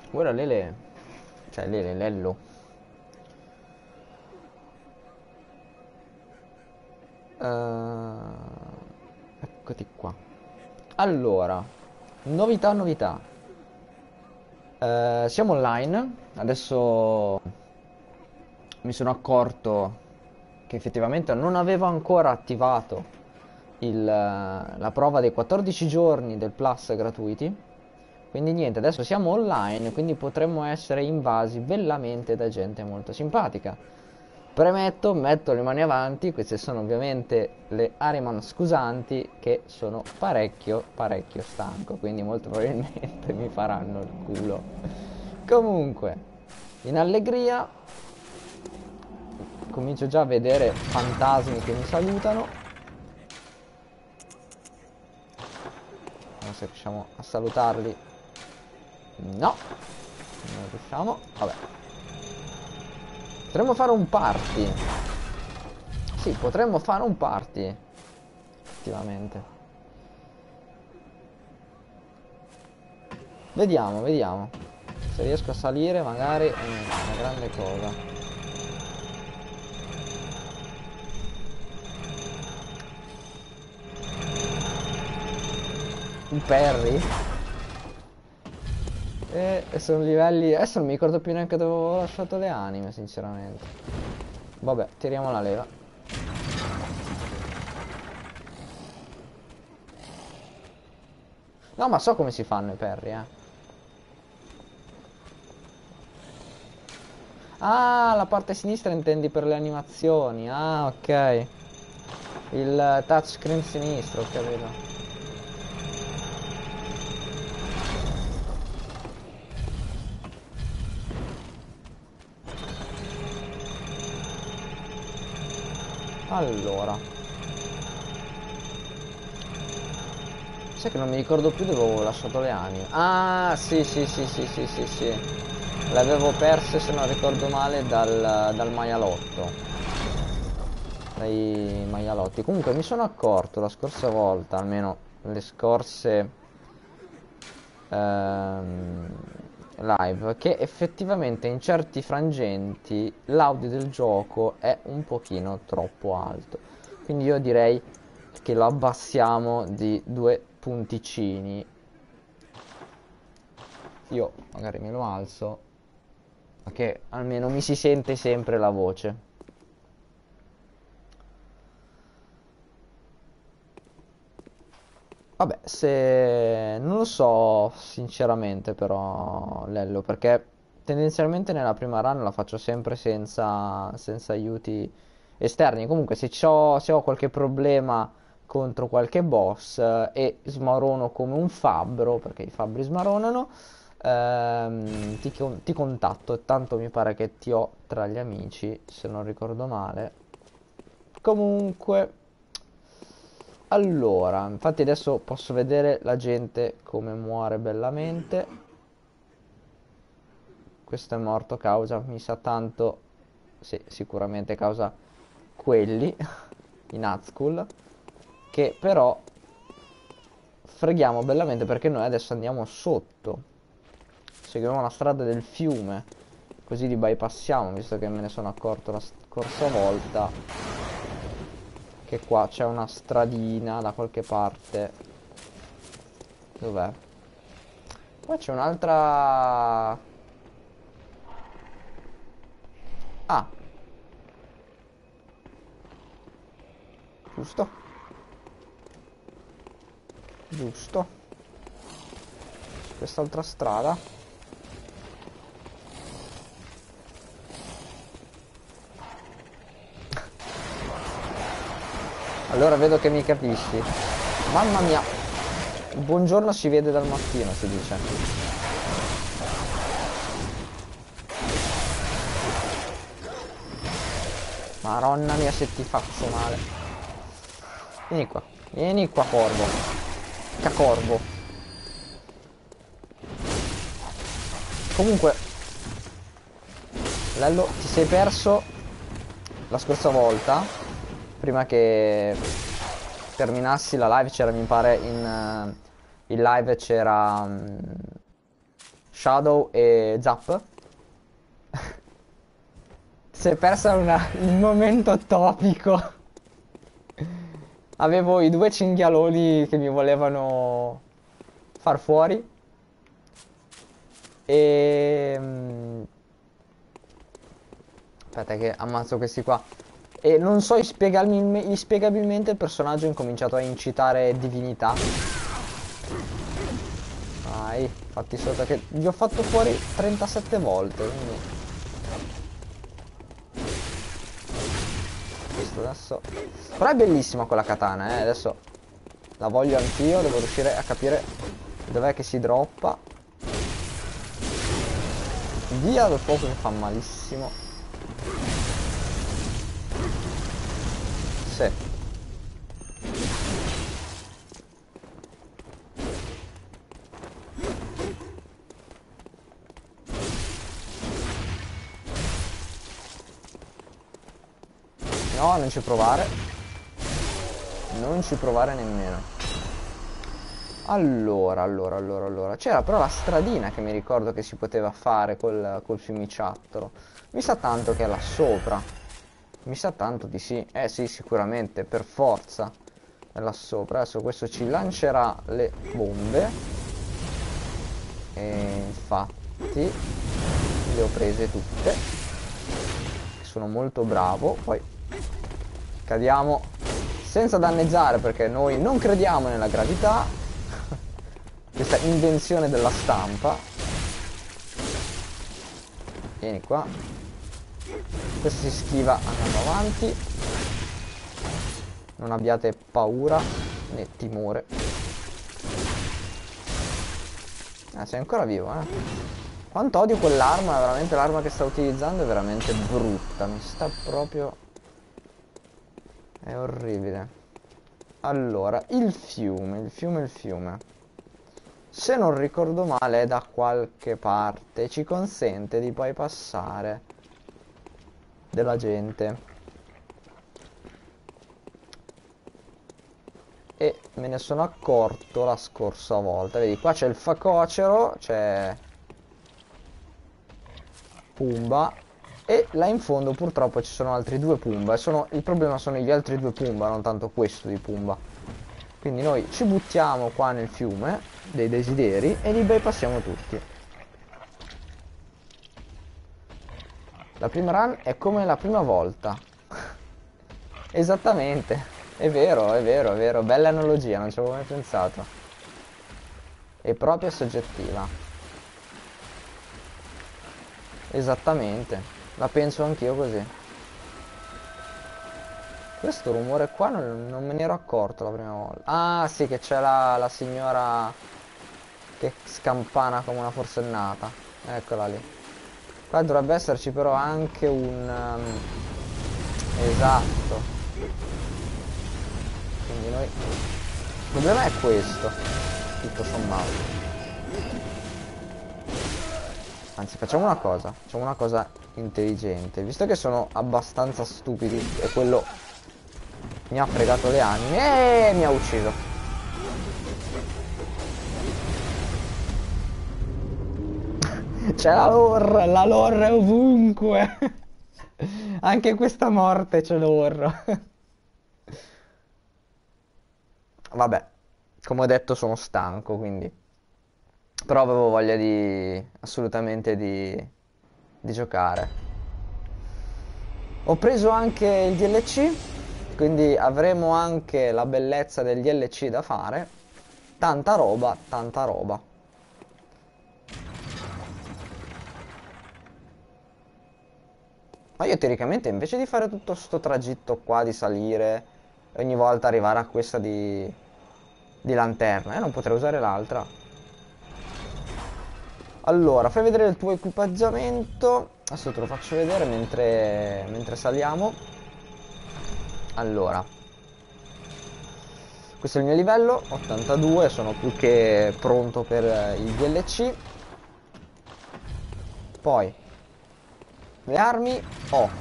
Ora Lele, cioè Lele, Lello. Eccoti qua. Allora, novità, novità. Siamo online. Adesso mi sono accorto che effettivamente non avevo ancora attivato la prova dei 14 giorni del Plus gratuiti. Quindi niente, adesso siamo online, quindi potremmo essere invasi bellamente da gente molto simpatica. Premetto, metto le mani avanti, queste sono ovviamente le Ariman scusanti che sono parecchio, parecchio stanco, quindi molto probabilmente mi faranno il culo. Comunque, in allegria, comincio già a vedere fantasmi che mi salutano. Vediamo se riusciamo a salutarli. No, non riusciamo. Vabbè. Potremmo fare un party. Sì, potremmo fare un party. Effettivamente. Vediamo, vediamo. Se riesco a salire magari è una grande cosa. Un Perry? E sono livelli... Adesso non mi ricordo più neanche dove avevo lasciato le anime, sinceramente. Vabbè, tiriamo la leva. No, ma so come si fanno i Perry, eh. Ah, la parte sinistra intendi per le animazioni. Ah, ok. Il touchscreen sinistro, ho capito. Allora, sai che non mi ricordo più dove avevo lasciato le anime. Ah, sì, sì, sì, sì, sì, sì, sì. Le avevo perse, se non ricordo male, dal maialotto. Dai maialotti. Comunque mi sono accorto la scorsa volta, almeno le scorse ehm, live, che effettivamente in certi frangenti l'audio del gioco è un pochino troppo alto. Quindi io direi che lo abbassiamo di due punticini. Io magari me lo alzo, perché almeno mi si sente sempre la voce. Vabbè, se non lo so sinceramente però Lello, perché tendenzialmente nella prima run la faccio sempre senza aiuti esterni. Comunque se ho qualche problema contro qualche boss e smarono come un fabbro, perché i fabbri smaronano, ti contatto, tanto mi pare che ti ho tra gli amici, se non ricordo male. Comunque, allora, infatti adesso posso vedere la gente come muore bellamente. Questo è morto causa, mi sa tanto, sì, sicuramente causa quelli, i Nazgul, che però freghiamo bellamente perché noi adesso andiamo sotto. Seguiamo la strada del fiume, così li bypassiamo, visto che me ne sono accorto la scorsa volta che qua c'è una stradina da qualche parte. Dov'è? Qua c'è un'altra... Ah, giusto, giusto. Quest'altra strada. Allora vedo che mi capisci. Mamma mia. Il buongiorno si vede dal mattino, si dice. Maronna mia se ti faccio male. Vieni qua corvo. Cacorvo. Comunque, Lello, ti sei perso la scorsa volta, prima che terminassi la live c'era, mi pare, in live c'era Shadow e Zap. Si è persa il momento topico. Avevo i due cinghialoni che mi volevano far fuori. E... Aspetta che ammazzo questi qua. E non so, inspiegabilmente il personaggio ha incominciato a incitare divinità. Vai, fatti sotto che gli ho fatto fuori 37 volte, quindi... Questo adesso... Però è bellissima quella katana, adesso la voglio anch'io, devo riuscire a capire dov'è che si droppa. Via dal fuoco che fa malissimo. Sì. No, non ci provare. Non ci provare nemmeno. Allora. C'era però la stradina che mi ricordo che si poteva fare col fiumiciattolo. Mi sa tanto che è là sopra. Mi sa tanto di sì. Sì, sicuramente, per forza. È là sopra. Adesso questo ci lancerà le bombe. E infatti le ho prese tutte. Sono molto bravo. Poi cadiamo senza danneggiare perché noi non crediamo nella gravità. Questa invenzione della stampa. Vieni qua. Questo si schiva andando avanti. Non abbiate paura né timore. Sei ancora vivo, Quanto odio quell'arma, veramente l'arma che sta utilizzando è veramente brutta. Mi sta proprio... È orribile. Allora, il fiume. Se non ricordo male è da qualche parte. Ci consente di poi passare della gente. E me ne sono accorto la scorsa volta. Vedi, qua c'è il facocero, c'è Pumba. E là in fondo purtroppo ci sono altri due Pumba. Il problema sono gli altri due Pumba, non tanto questo di Pumba. Quindi noi ci buttiamo qua nel fiume dei desideri e li bypassiamo tutti. La prima run è come la prima volta. Esattamente. È vero. Bella analogia, non ci avevo mai pensato. È proprio soggettiva. Esattamente. La penso anch'io così. Questo rumore qua non me ne ero accorto la prima volta. Ah, sì, che c'è la signora che scampana come una forsennata. Eccola lì. Qua dovrebbe esserci però anche un... Esatto. Quindi noi... Il problema è questo. Tutto sommato. Anzi, facciamo una cosa intelligente. Visto che sono abbastanza stupidi e quello mi ha fregato le anime e mi ha ucciso. C'è la lore è ovunque. Anche questa morte c'è l'orro. Vabbè, come ho detto sono stanco, quindi... Però avevo voglia assolutamente di giocare. Ho preso anche il DLC, quindi avremo anche la bellezza del DLC da fare. Tanta roba, tanta roba. Ma io teoricamente invece di fare tutto sto tragitto qua, di salire e ogni volta arrivare a questa di lanterna, non potrei usare l'altra. Allora, fai vedere il tuo equipaggiamento. Adesso te lo faccio vedere mentre saliamo. Allora, questo è il mio livello 82, sono più che pronto per il DLC. Poi le armi ho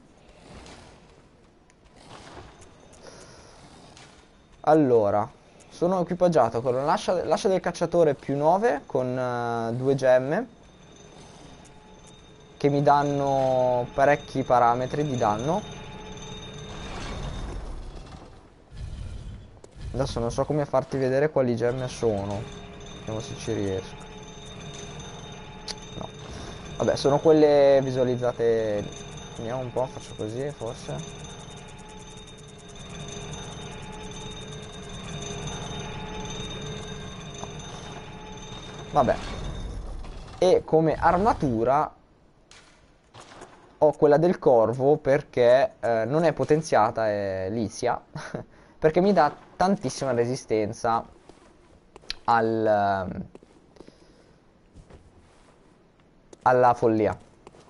allora, Sono equipaggiato con l'ascia del cacciatore più 9 con 2 gemme che mi danno parecchi parametri di danno. Adesso non so come farti vedere quali gemme sono. Vediamo se ci riesco. No. Vabbè, sono quelle visualizzate. Vediamo un po', faccio così forse. Vabbè. E come armatura ho quella del corvo perché non è potenziata, è lisia. Perché mi dà tantissima resistenza al, alla follia.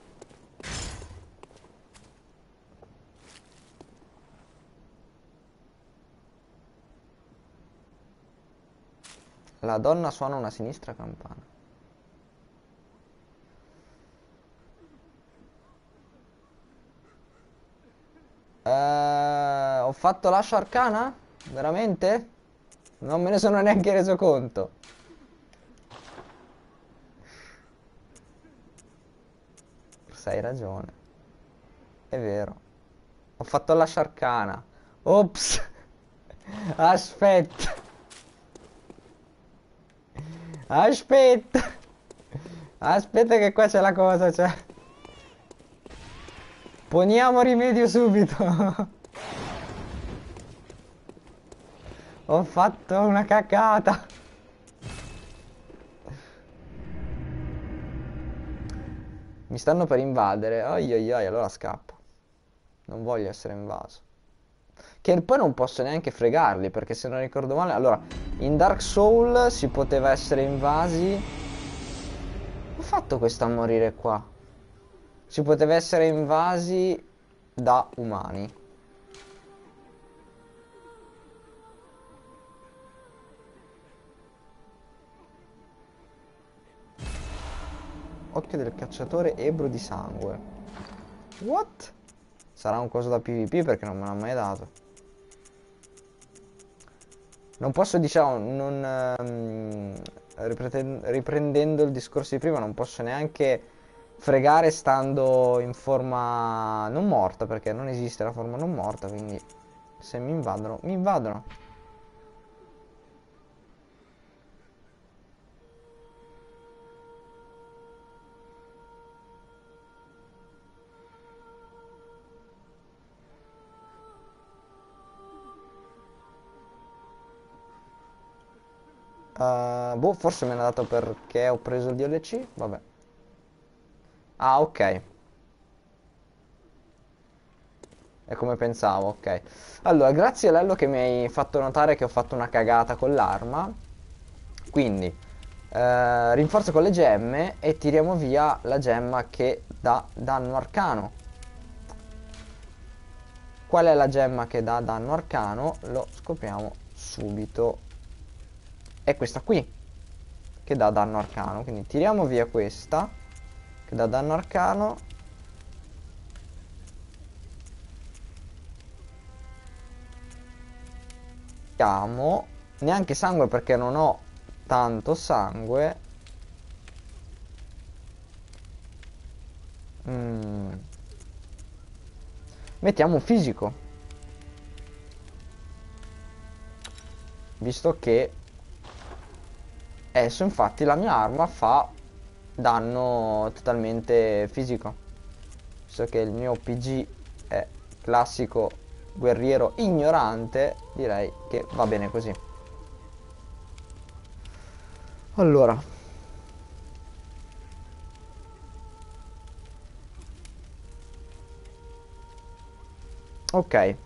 La donna suona una sinistra campana. Ho fatto l'ascia arcana? Veramente? Non me ne sono neanche reso conto. Forse hai ragione. È vero. Ho fatto l'ascia arcana. Ops. Aspetta. Aspetta. Aspetta che qua c'è la cosa, cioè. Poniamo rimedio subito. Ho fatto una cacata. Mi stanno per invadere. Oi oi oi, allora scappo. Non voglio essere invaso. Che poi non posso neanche fregarli, perché se non ricordo male. Allora, in Dark Soul si poteva essere invasi. Ho fatto questo a morire qua. Si poteva essere invasi da umani. Occhio del cacciatore, ebro di sangue. What? Sarà un coso da PvP perché non me l'ha mai dato. Non posso, diciamo, non, riprendendo il discorso di prima, non posso neanche fregare stando in forma non morta, perché non esiste la forma non morta, quindi se mi invadono, mi invadono. Boh, forse me l'ha dato perché ho preso il DLC, vabbè. Ah, ok. È come pensavo, ok. Allora, grazie a Lello che mi hai fatto notare che ho fatto una cagata con l'arma. Quindi, rinforzo con le gemme e tiriamo via la gemma che dà danno arcano. Qual è la gemma che dà danno arcano? Lo scopriamo subito. È questa qui, che dà danno arcano. Quindi tiriamo via questa, che dà danno arcano. Neanche sangue perché non ho tanto sangue. Mettiamo un fisico, visto che adesso infatti la mia arma fa danno totalmente fisico, visto che il mio PG è classico guerriero ignorante, direi che va bene così. Allora, ok.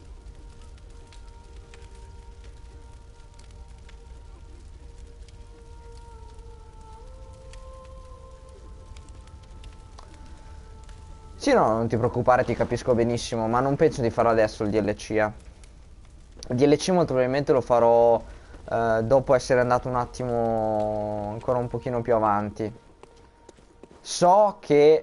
Sì, no, non ti preoccupare, ti capisco benissimo, ma non penso di farlo adesso il DLC, eh. Il DLC molto probabilmente lo farò dopo essere andato un attimo ancora un pochino più avanti. So che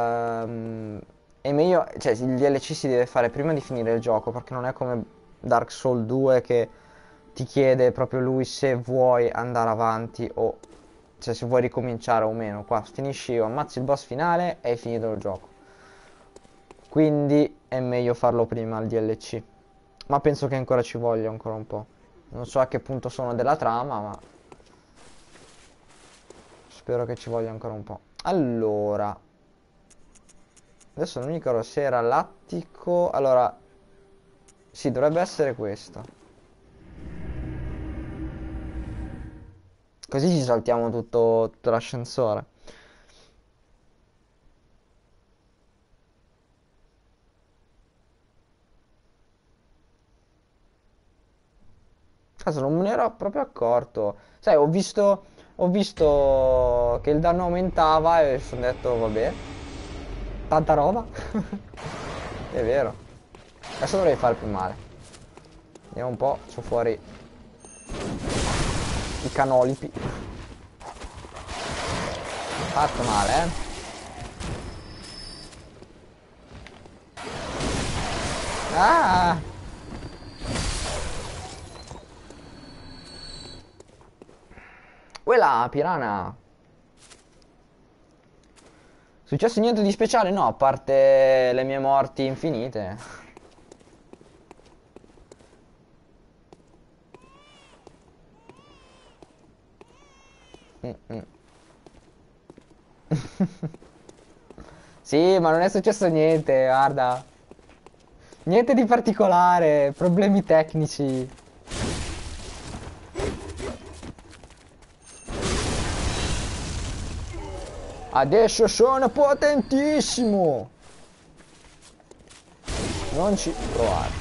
è meglio, cioè il DLC si deve fare prima di finire il gioco, perché non è come Dark Souls 2 che ti chiede proprio lui se vuoi andare avanti o cioè se vuoi ricominciare o meno. Qua finisci, ammazzi il boss finale e hai finito il gioco. Quindi è meglio farlo prima il DLC. Ma penso che ancora ci voglia ancora un po'. Non so a che punto sono della trama, ma spero che ci voglia ancora un po'. Allora, adesso non mi ricordo se era l'attico. Allora, sì, dovrebbe essere questo. Così ci saltiamo tutto l'ascensore. Cazzo, non me ne ero proprio accorto. Sai, ho visto che il danno aumentava e mi sono detto, vabbè, tanta roba. È vero. Adesso dovrei fare più male. Vediamo un po', c'ho fuori i canolipi. Fatto male, eh. Ah! Quella pirana. Successo niente di speciale? No, a parte le mie morti infinite. Mm, mm. Sì, ma non è successo niente, guarda. Niente di particolare, problemi tecnici. Adesso sono potentissimo. Non ci provare.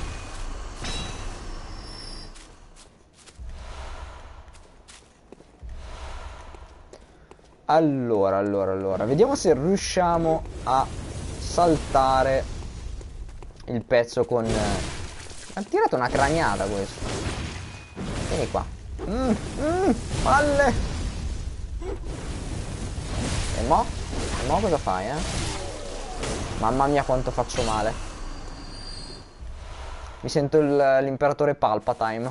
Allora, vediamo se riusciamo a saltare il pezzo con... Ha tirato una craniata questo. Vieni qua. Palle. E mo? E mo cosa fai, eh? Mamma mia quanto faccio male. Mi sento l'imperatore Palpatine.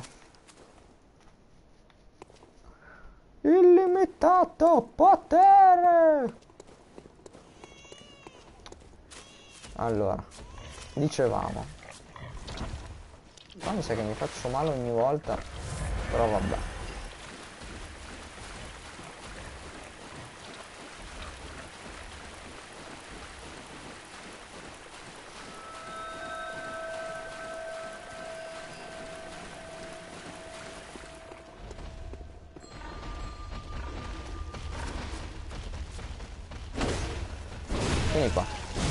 Illimitato potere! Allora, dicevamo. Qua mi sa che mi faccio male ogni volta. Però vabbè. Vieni qua.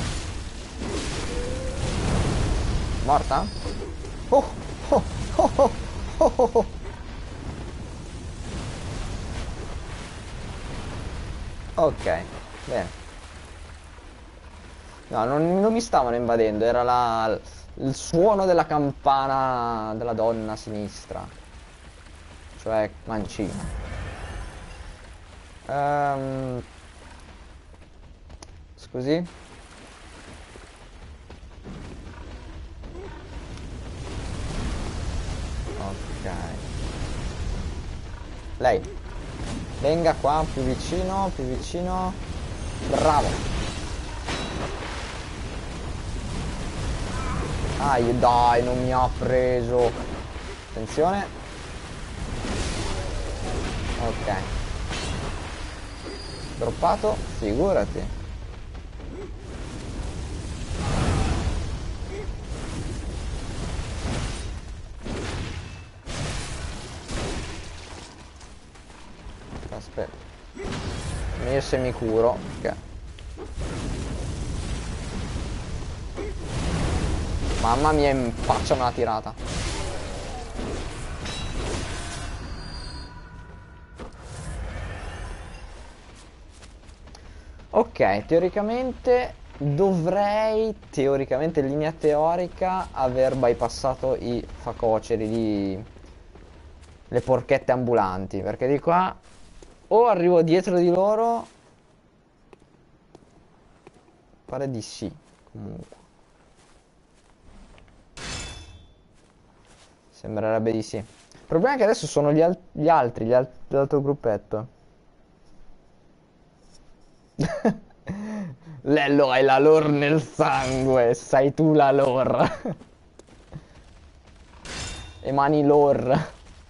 Morta? Oh, oh, oh, oh, oh, oh, oh. Ok, bene. No, non mi stavano invadendo, era il suono della campana della donna a sinistra. Cioè, mancino. Ehm, scusi? Ok. Lei. Venga qua, più vicino, più vicino. Bravo. Dai, non mi ha preso. Attenzione. Ok. Droppato, figurati. Aspetta. Io se mi curo. Ok. Mamma mia, in faccia una tirata. Ok, teoricamente dovrei, teoricamente in linea teorica, aver bypassato i facoceri di... le porchette ambulanti, perché di qua o arrivo dietro di loro, pare di sì, comunque. Sembrerebbe di sì. problema è che adesso sono l'altro gruppetto. Lello, hai la lore nel sangue, sai tu la lore. E mani lore.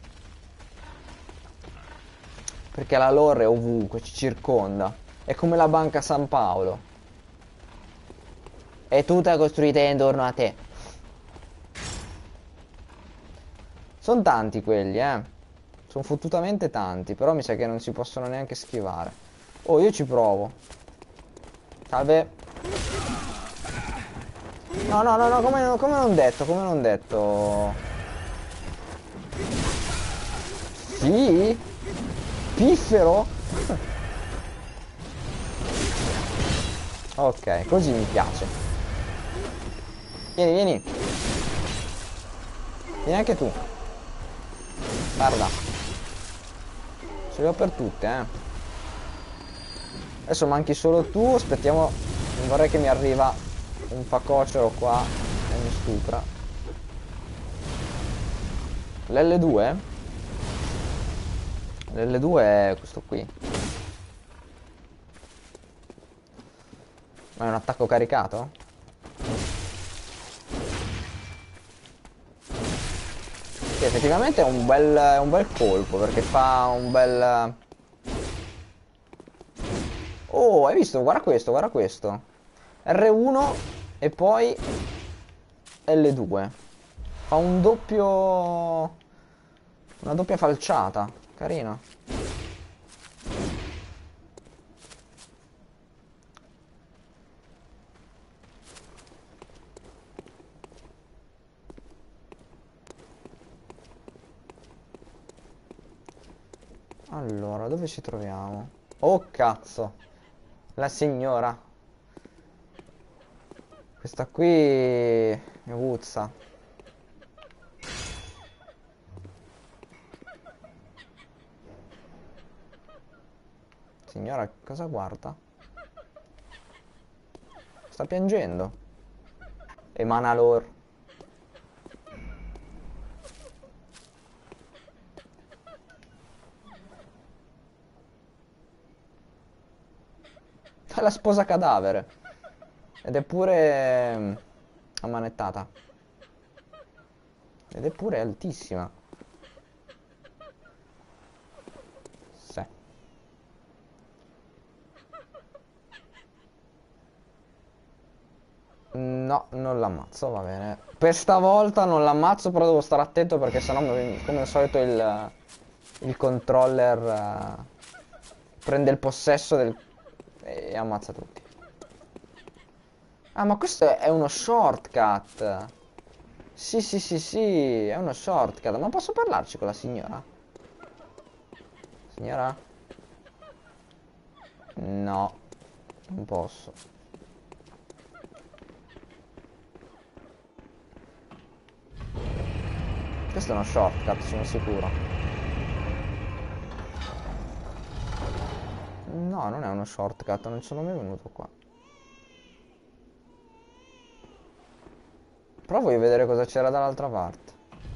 Perché la lore è ovunque, ci circonda. È come la Banca San Paolo. È tutta costruita intorno a te. Sono tanti quelli, eh. Sono fottutamente tanti, però mi sa che non si possono neanche schivare. Oh, io ci provo. Salve. No, no, no, no, come non detto, come non detto. Sì? Piffero? Ok, così mi piace. Vieni, vieni. Vieni anche tu. Guarda. Ce li ho per tutte, eh. Adesso manchi solo tu, aspettiamo. Non vorrei che mi arriva un facocero qua e mi stupra. L'L2? L'L2 è questo qui. Ma è un attacco caricato? Sì, effettivamente è un bel colpo perché fa un bel... Oh, hai visto? Guarda questo, guarda questo. R1 e poi L2. Fa un doppio... Una doppia falciata. Carino. Allora, dove ci troviamo? Oh, cazzo. La signora. Questa qui mi puzza. Signora, cosa guarda? Sta piangendo. Emana lor. È la sposa cadavere. Ed è pure ammanettata. Ed è pure altissima. Sì. No, non l'ammazzo, va bene. Per stavolta non l'ammazzo, però devo stare attento perché sennò, come al solito, il controller prende il possesso e ammazza tutti. Ah, ma questo è uno shortcut. Sì, sì, sì, sì, è uno shortcut. Ma posso parlarci con la signora? Signora? No, non posso. Questo è uno shortcut, sono sicuro. No, non è uno shortcut, non sono mai venuto qua. Però voglio vedere cosa c'era dall'altra parte.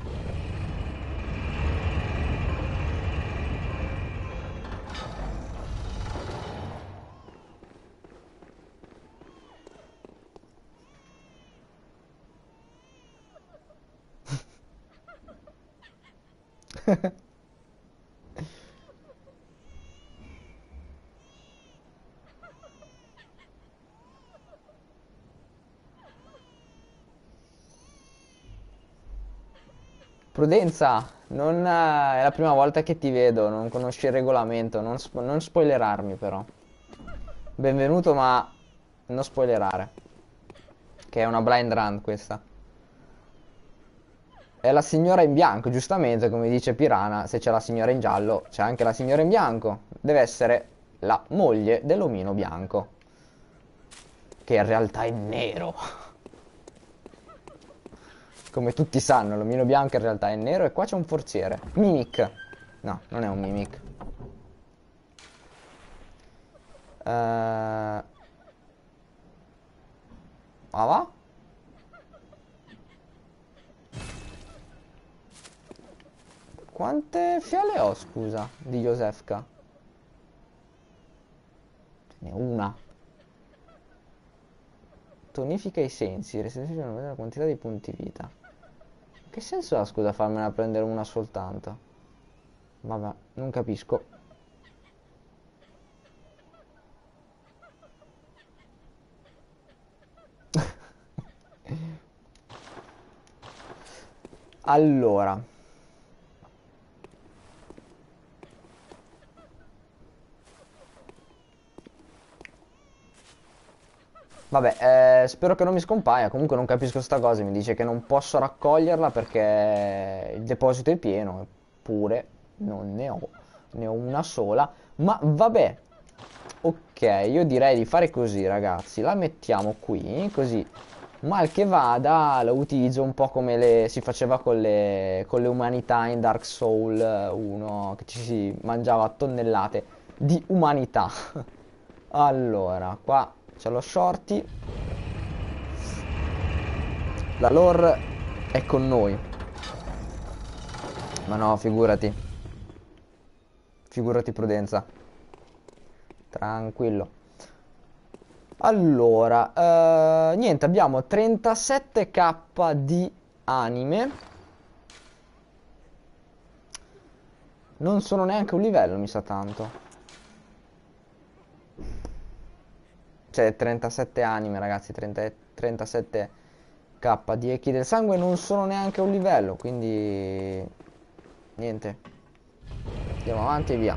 Prudenza, non, è la prima volta che ti vedo, non conosci il regolamento, non spoilerarmi però. Benvenuto, ma non spoilerare. Che è una blind run questa. È la signora in bianco, giustamente, come dice Piranha, se c'è la signora in giallo, c'è anche la signora in bianco. Deve essere la moglie dell'omino bianco, che in realtà è nero. Come tutti sanno, l'omino bianco in realtà è nero e qua c'è un forziere. Mimic. No, non è un mimic. Ah va? Quante fiale ho, scusa, di Josefka? Ne ho una. Tonifica i sensi, restituisce la quantità di punti vita. Che senso ha, scusa, farmela prendere una soltanto? Vabbè, non capisco. Allora. Vabbè, spero che non mi scompaia. Comunque non capisco sta cosa. Mi dice che non posso raccoglierla perché il deposito è pieno. Eppure non ne ho. Ne ho una sola. Ma vabbè. Ok, io direi di fare così, ragazzi. La mettiamo qui, così. Mal che vada, la utilizzo un po' come si faceva con le umanità in Dark Soul 1, che ci si mangiava tonnellate di umanità. Allora, qua c'è lo shorty. La lore è con noi. Ma no, figurati. Figurati prudenza. Tranquillo. Allora, niente, abbiamo 37k di anime. Non sono neanche un livello, mi sa tanto. Cioè, 37 anime, ragazzi, 37k di echi del sangue non sono neanche un livello, quindi niente. Andiamo avanti e via.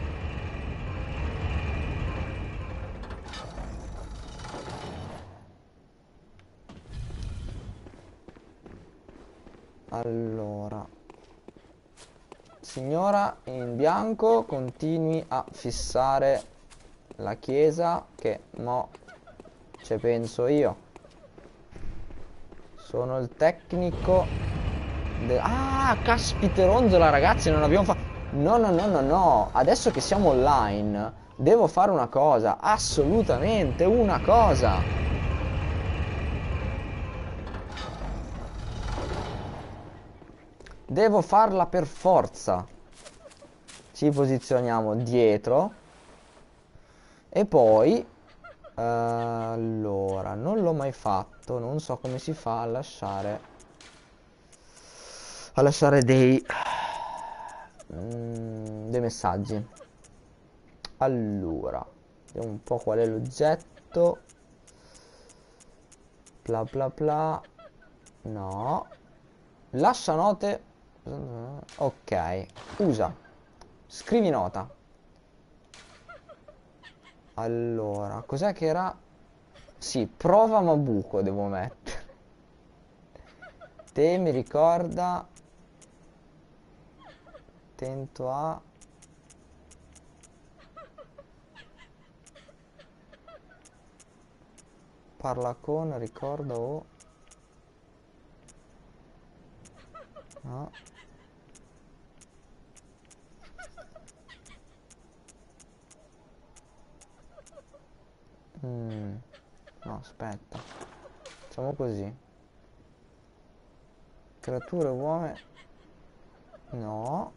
Allora, signora in bianco, continui a fissare la chiesa che mo ci penso io. Sono il tecnico Ah, caspiteronzola, ragazzi, non abbiamo fatto... No, no, no, no, no. Adesso che siamo online, devo fare una cosa. Assolutamente una cosa. Devo farla per forza. Ci posizioniamo dietro. E poi... allora, non l'ho mai fatto. Non so come si fa a lasciare dei messaggi. Allora, vediamo un po' qual è l'oggetto. Bla bla bla. No. Lascia note. Ok. Usa. Scrivi nota. Allora, cos'è che era? Sì, prova Mabuco devo mettere. Te mi ricorda. Attento a... Parla con, ricorda o... No. No, aspetta. Facciamo così. Creature uomini... No.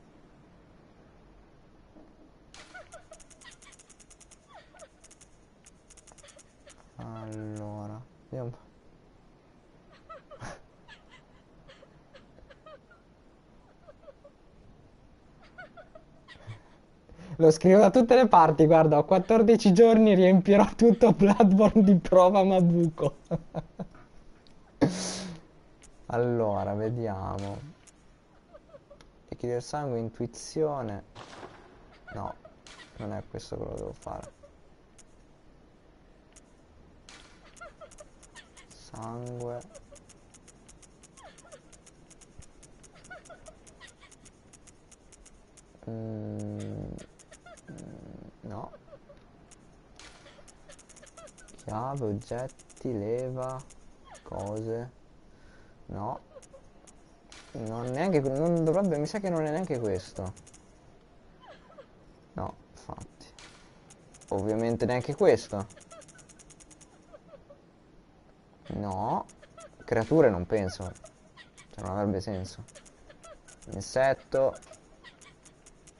Allora, vediamo. Lo scrivo da tutte le parti, guarda, ho 14 giorni, riempirò tutto Bloodborne di prova Mabuco. Allora, vediamo. Echi del sangue, intuizione. No, non è questo che lo devo fare. Sangue. No. Chiave, oggetti, leva, cose. No. Non neanche, non dovrebbe, mi sa che non è neanche questo. No, infatti. Ovviamente neanche questo. No. Creature non penso. Cioè non avrebbe senso. Insetto.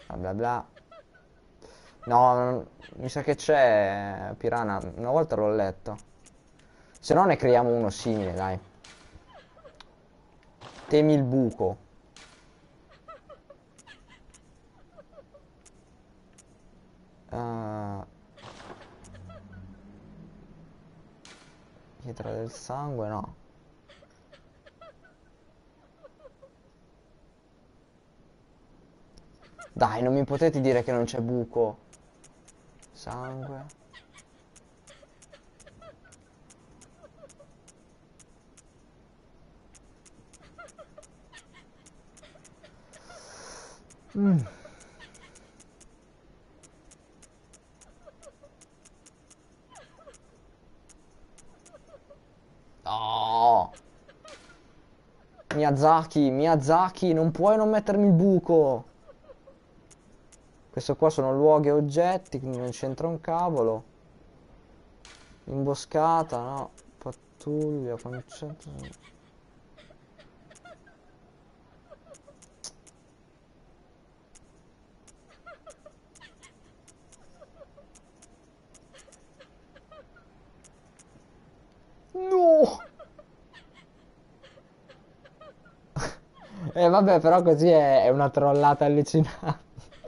Bla bla bla. No, mi sa che c'è Piranha. Una volta l'ho letto. Se no ne creiamo uno simile, dai. Temi il buco. Uh, Pietra del sangue, no. Dai, non mi potete dire che non c'è buco. Sangue. Mm. No. Miyazaki, non puoi non mettermi il buco. Questo qua sono luoghi e oggetti, quindi non c'entra un cavolo. Imboscata, no. Pattuglia, concetto. No! Vabbè, però così è una trollata allucinante.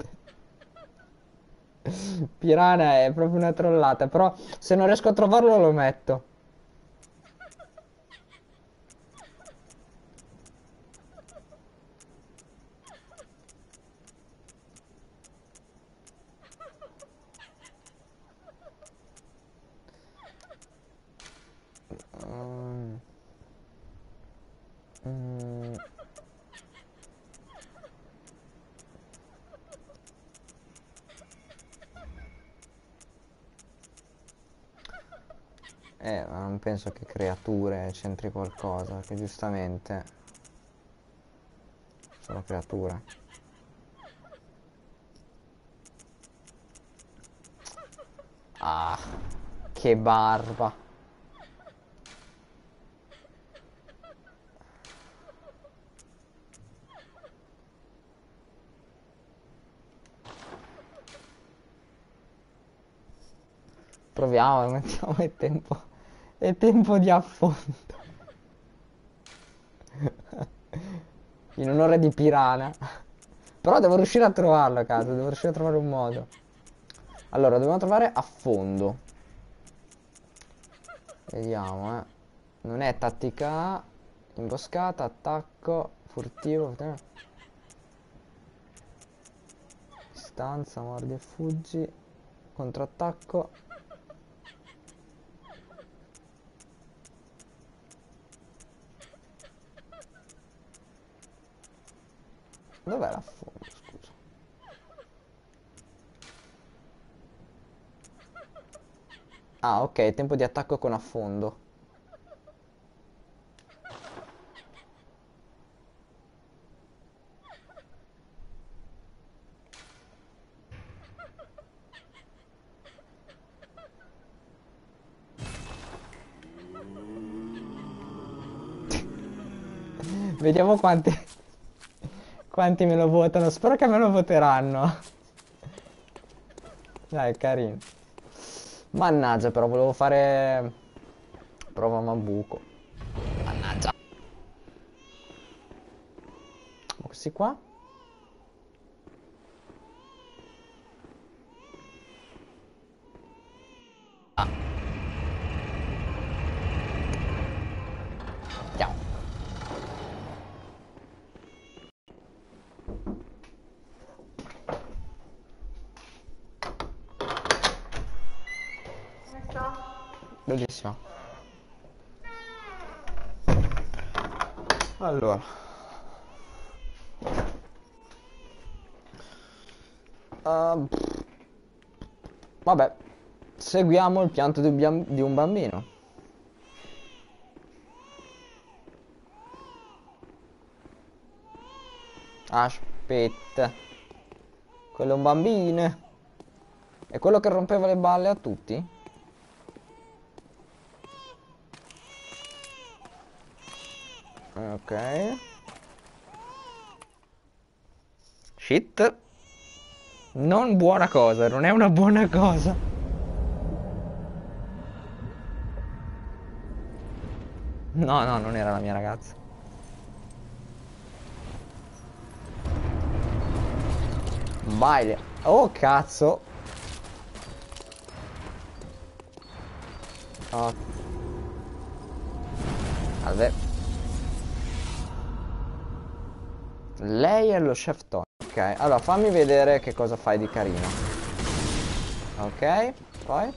Piranha è proprio una trollata, però se non riesco a trovarlo lo metto. Mm. Mm. Ma non penso che creature c'entri qualcosa, perché giustamente sono creature. Ah, che barba. Proviamo, mettiamo il tempo. È tempo di affondo. In onore di Piranha. Però devo riuscire a trovarlo a caso, devo riuscire a trovare un modo. Allora, dobbiamo trovare affondo. Vediamo, eh. Non è tattica A, imboscata, attacco, furtivo, stanza, mordi e fuggi, contrattacco. Dov'è l'affondo, scusa? Ah, ok, tempo di attacco con affondo. Vediamo quanti me lo votano. Spero che me lo voteranno. Dai, carino. Mannaggia, però volevo fare prova Mabuco. Mannaggia. Ma questi qua? Ah, andiamo. Bellissima. Allora. Vabbè. Seguiamo il pianto di un bambino. Aspetta. Quello è un bambino. È quello che rompeva le balle a tutti? Ok. Shit. Non buona cosa, non è una buona cosa. No, no, non era la mia ragazza. Baile. Oh, cazzo. Oh. Salve. Lei è lo chef Tony. Ok, allora fammi vedere che cosa fai di carino. Ok, poi.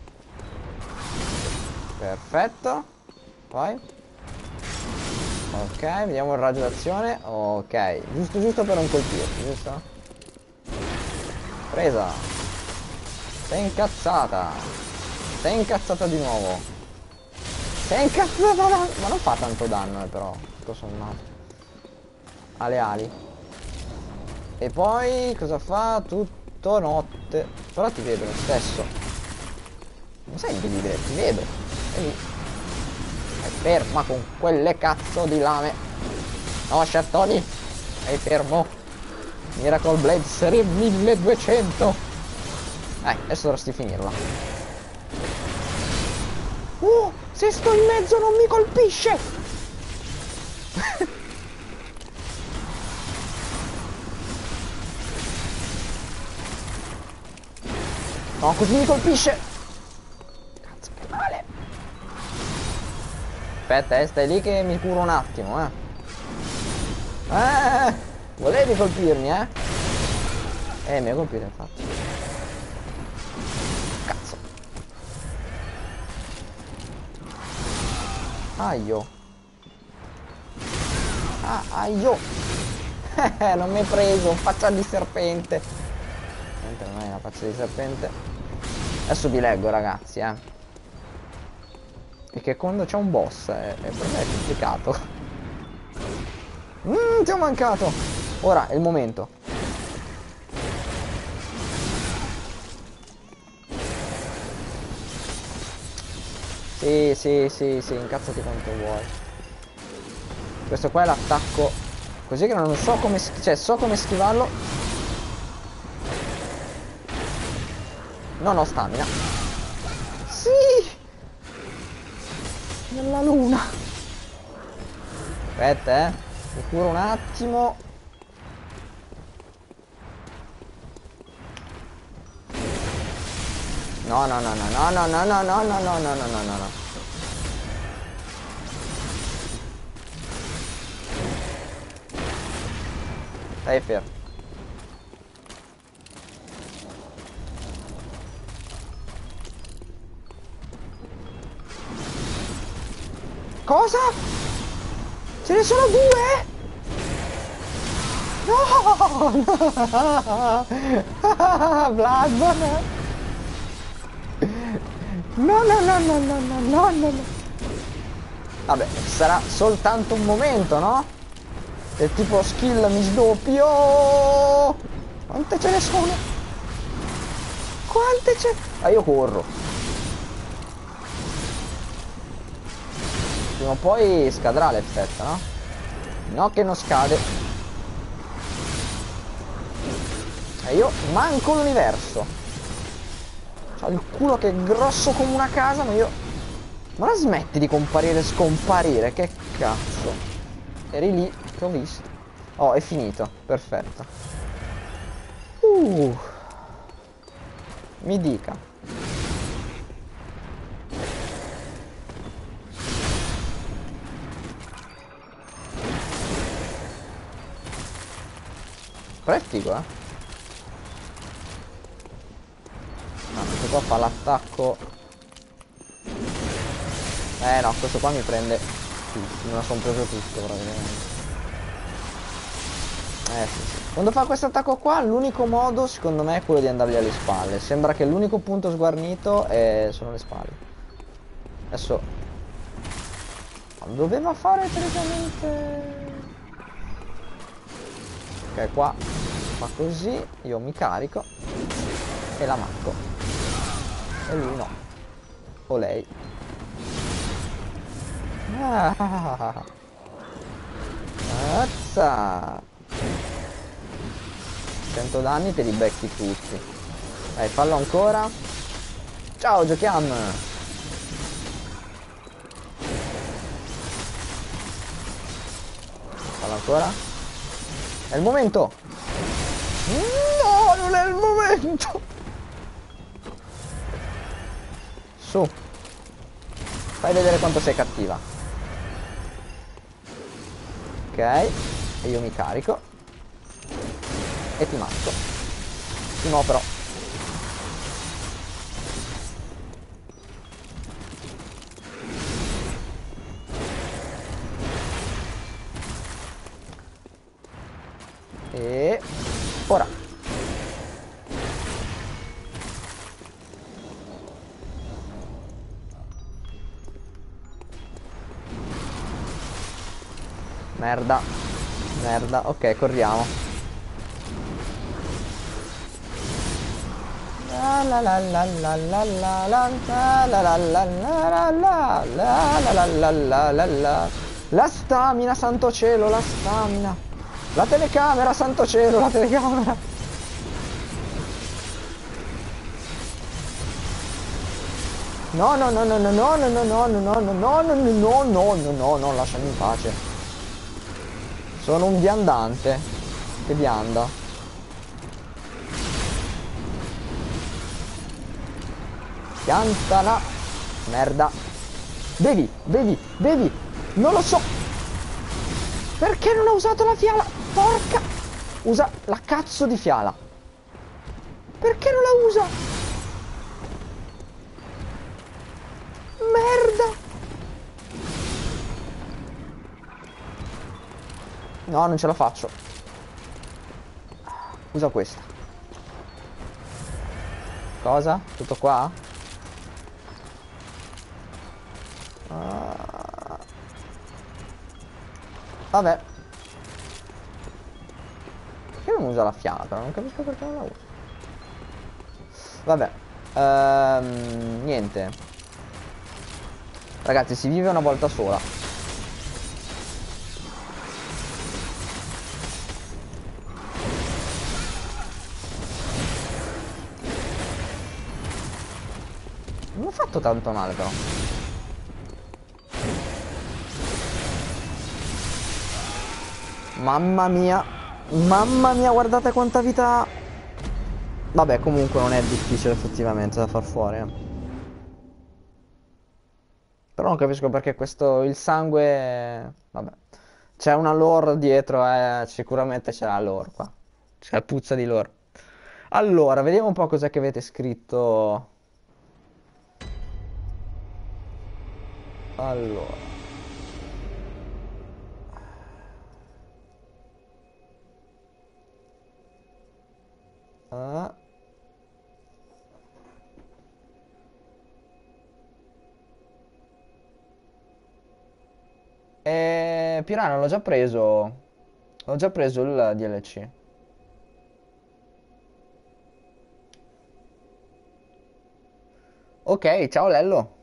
Perfetto. Poi. Ok, vediamo il raggio d'azione. Ok, giusto per non colpirti, giusto? Presa. Sei incazzata. Sei incazzata di nuovo. Sei incazzata ma non fa tanto danno però, tutto sommato. Ha le ali. E poi cosa fa? Tutto notte. Però ti vedo lo stesso. Non sai di vedere, ti vedo. E lì. Stai ferma con quelle cazzo di lame. No, Shattoni. Stai fermo. Miracle Blade serie 1200. Adesso dovresti finirla. Se sto in mezzo non mi colpisce. No, così mi colpisce. Cazzo, che male. Aspetta, stai lì che mi curo un attimo, volevi colpirmi, mi hai colpito, infatti. Cazzo. Aio. Aio. Non mi hai preso, faccia di serpente. Niente, non è una faccia di serpente. Adesso vi leggo, ragazzi, E che quando c'è un boss per me è complicato. Ti ho mancato. Ora è il momento. Sì, incazzati quanto vuoi. Questo qua è l'attacco. Così che non so come cioè so come schivarlo. Non ho stamina. Sì! Nella luna. Aspetta, mi curo un attimo. No. Stai fermo. Cosa? Ce ne sono due? No! Bloodborne! No. Vabbè, sarà soltanto un momento, no? Del tipo skill mi sdoppio. Quante ce ne sono? Quante ce... io corro. Prima o poi scadrà l'effetto, no? No che non scade. E io manco l'universo. C'ho il culo che è grosso come una casa, ma io... Ma la smetti di comparire e scomparire, che cazzo. Eri lì, che ho visto. Oh, è finito, perfetto. Mi dica. Però è figo, No, questo qua fa l'attacco. No, questo qua mi prende tutto, me la sono preso tutto praticamente. Sì. Quando fa questo attacco qua, l'unico modo secondo me è quello di andargli alle spalle. Sembra che l'unico punto sguarnito sono le spalle. Adesso doveva fare teoricamente... Ok, qua fa così, io mi carico e la manco. E lui no. O lei. Azza. 100 danni te li becchi tutti. Dai, fallo ancora. Ciao, giochiamo. Fallo ancora. È il momento. No, non è il momento. Su. Fai vedere quanto sei cattiva. Ok. E io mi carico. E ti matto. No, però. E ora. Merda. Merda. Ok, corriamo. La la la la la la la la la la la la la la la la la. La stamina, santo cielo, la stamina. La telecamera, santo cielo, la telecamera. No, no, no, no, no, no, no, no, no, no, no, no, no, no, no, no, no, no, no, lasciami in pace. Sono un viandante che vianda. Piantala. Merda. Bevi, bevi, bevi. Non lo so. Perché non ha usato la fiala? Porca. Usa la cazzo di fiala. Perché non la usa? Merda. No, non ce la faccio. Usa questa. Cosa? Tutto qua? Vabbè. Perché non usa la fiala però? Non capisco perché non la usa. Vabbè. Niente. Ragazzi, si vive una volta sola. Non ho fatto tanto male però. Mamma mia. Mamma mia, guardate quanta vita ha. Vabbè, comunque non è difficile effettivamente da far fuori. Però non capisco perché questo, il sangue. Vabbè. C'è una lore dietro, sicuramente c'è la lore qua. C'è la puzza di lore. Allora, vediamo un po' cos'è che avete scritto. Allora. Ah. Pirano, l'ho già preso. Ho già preso il DLC. Ok, ciao Lello.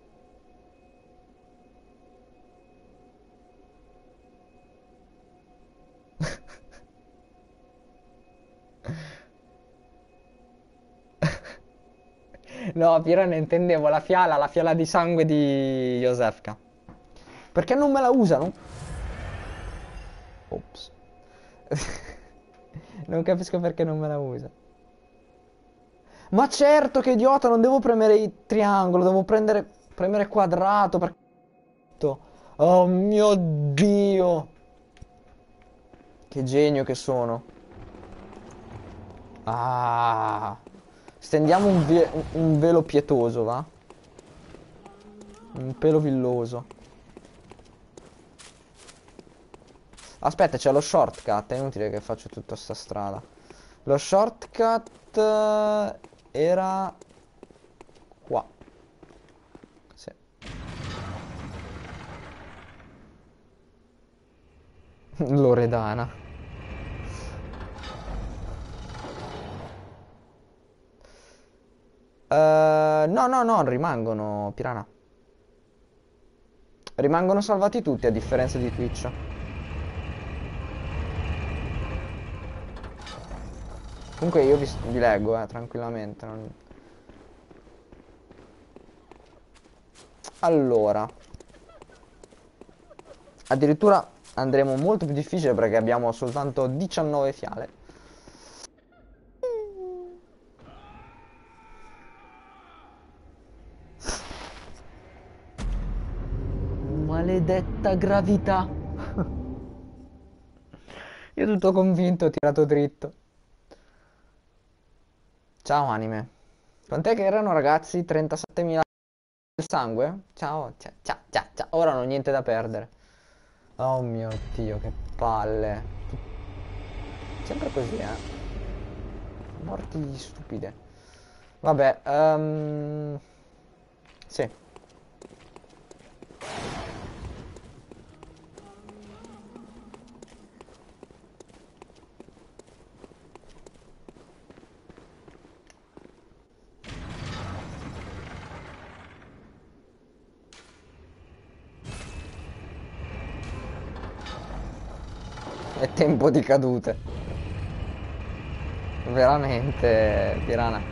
No, Pirano, intendevo la fiala di sangue di Josefka. Perché non me la usano? Ops. Non capisco perché non me la usa. Ma certo, che idiota, non devo premere il triangolo, devo premere quadrato per. Oh mio Dio. Che genio che sono. Ah. Stendiamo un velo pietoso, va? Un pelo villoso. Aspetta, c'è lo shortcut, è inutile che faccio tutta sta strada. Lo shortcut era qua. Sì. Loredana. No, no, no, rimangono, Pirana. Rimangono salvati tutti a differenza di Twitch. Comunque io vi leggo, tranquillamente. Allora, addirittura andremo molto più difficile perché abbiamo soltanto 19 fiale. Maledetta gravità. Io tutto convinto, ho tirato dritto. Ciao anime. Quant'è che erano ragazzi? 37.000 del sangue? Ciao, ciao, ciao, ciao, ciao. Ora non ho niente da perdere. Oh mio Dio, che palle. Sempre così, Morti stupide. Vabbè, sì. È tempo di cadute. Veramente, Pirana.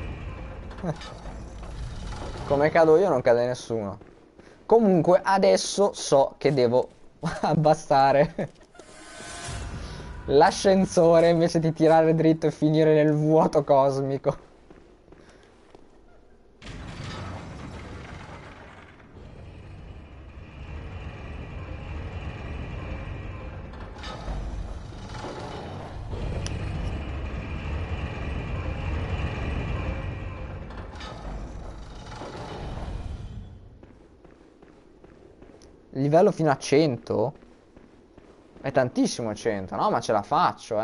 Come cado io non cade nessuno. Comunque adesso so che devo abbassare l'ascensore invece di tirare dritto e finire nel vuoto cosmico. Livello fino a 100? È tantissimo 100, no? Ma ce la faccio,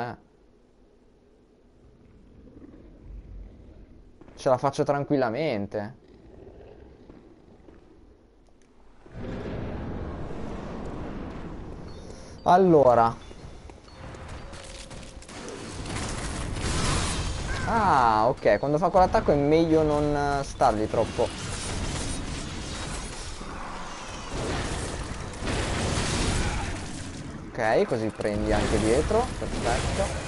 Ce la faccio tranquillamente. Allora. Ah, ok, quando fa quell'attacco è meglio non stargli troppo. Ok, così prendi anche dietro, perfetto.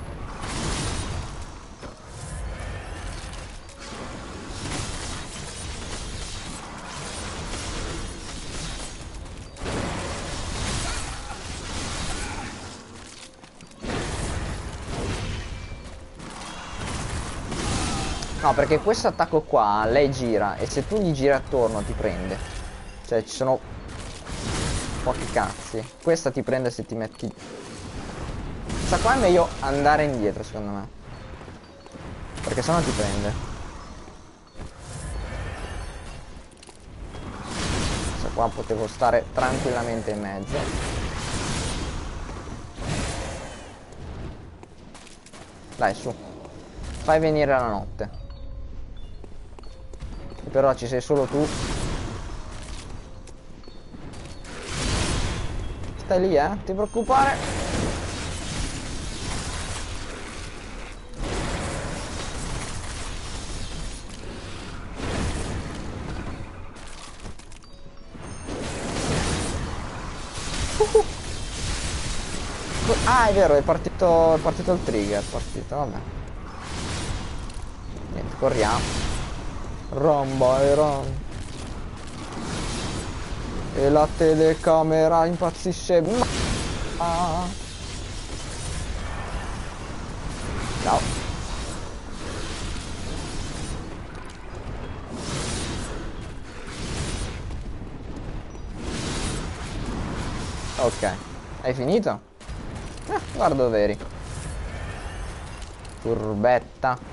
No, perché questo attacco qua, lei gira e se tu gli giri attorno ti prende. Cioè, ci sono pochi cazzi. Questa ti prende se ti metti... Questa qua è meglio andare indietro, secondo me. Perché sennò ti prende. Questa qua potevo stare tranquillamente in mezzo. Dai, su. Fai venire la notte. Però ci sei solo tu. Stai lì, ti preoccupare. Ah, è vero, è partito il trigger, vabbè. Niente, corriamo. Romba e rom. E la telecamera impazzisce. Ciao. Ok, hai finito? Guarda dove eri. Furbetta.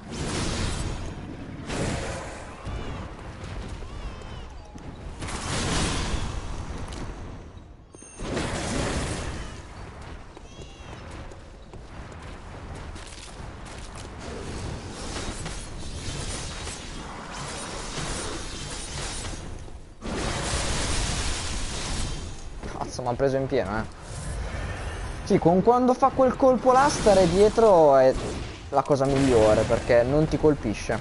Cazzo, mi ha preso in pieno, Sì, quando fa quel colpo là, stare dietro è la cosa migliore, perché non ti colpisce.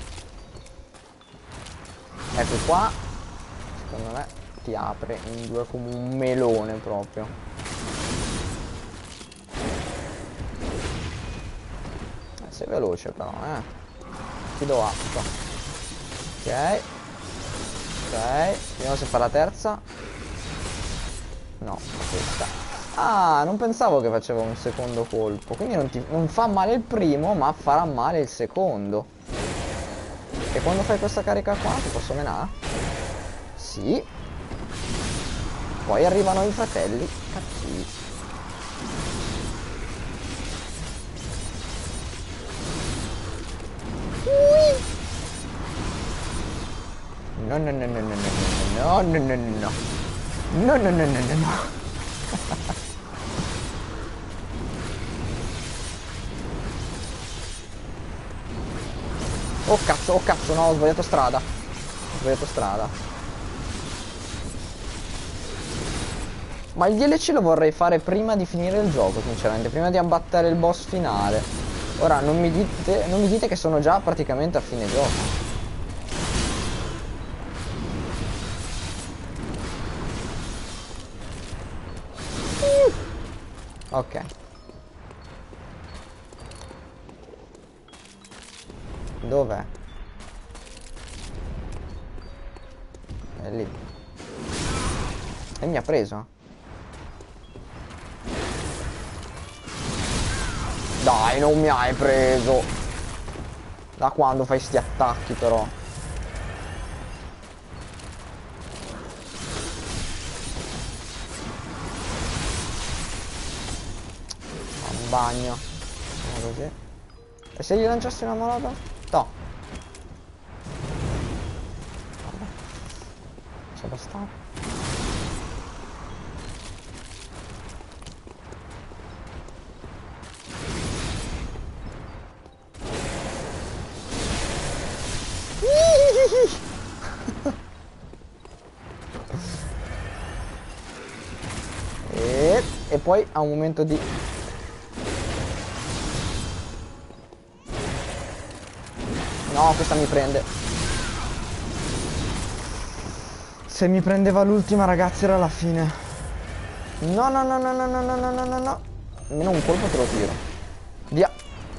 Ecco qua, secondo me, ti apre in due come un melone proprio. Se veloce però, ti do acqua. Ok. Ok, vediamo se fa la terza. No, questa. Ah, non pensavo che faceva un secondo colpo. Quindi non fa male il primo, ma farà male il secondo. E quando fai questa carica qua, ti posso menare? Sì. Poi arrivano i fratelli cattivi. No, no, no, no, no, no, no, no, no, no, no. No, no, no, no, no, no. Oh cazzo, no, ho sbagliato strada. Ho sbagliato strada. Ma il DLC lo vorrei fare prima di finire il gioco, sinceramente, prima di abbattere il boss finale. Ora, non mi dite che sono già praticamente a fine gioco. Ok. Dov'è? È lì. E mi ha preso? Dai, non mi hai preso. Da quando fai sti attacchi però? Un bagno. Così. E se gli lanciassi una molotov? No. Vabbè. C'è da stare. E poi ha un momento di... No, questa mi prende. Se mi prendeva l'ultima, ragazzi, era la fine. No, no, no, no, no, no, no, no, no, no, no. Almeno un colpo te lo tiro. Via.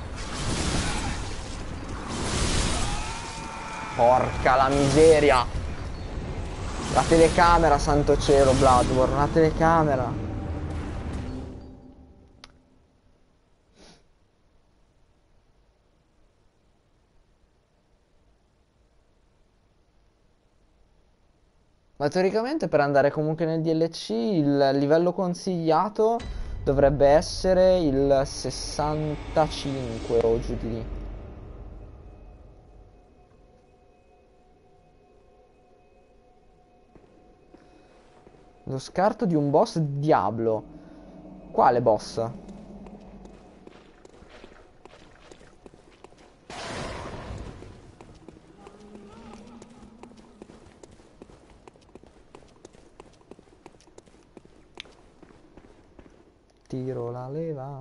Porca la miseria. La telecamera, santo cielo, Bloodborne, la telecamera. Ma teoricamente per andare comunque nel DLC il livello consigliato dovrebbe essere il 65 o giù di lì. Lo scarto di un boss Diablo. Quale boss? Tiro la leva.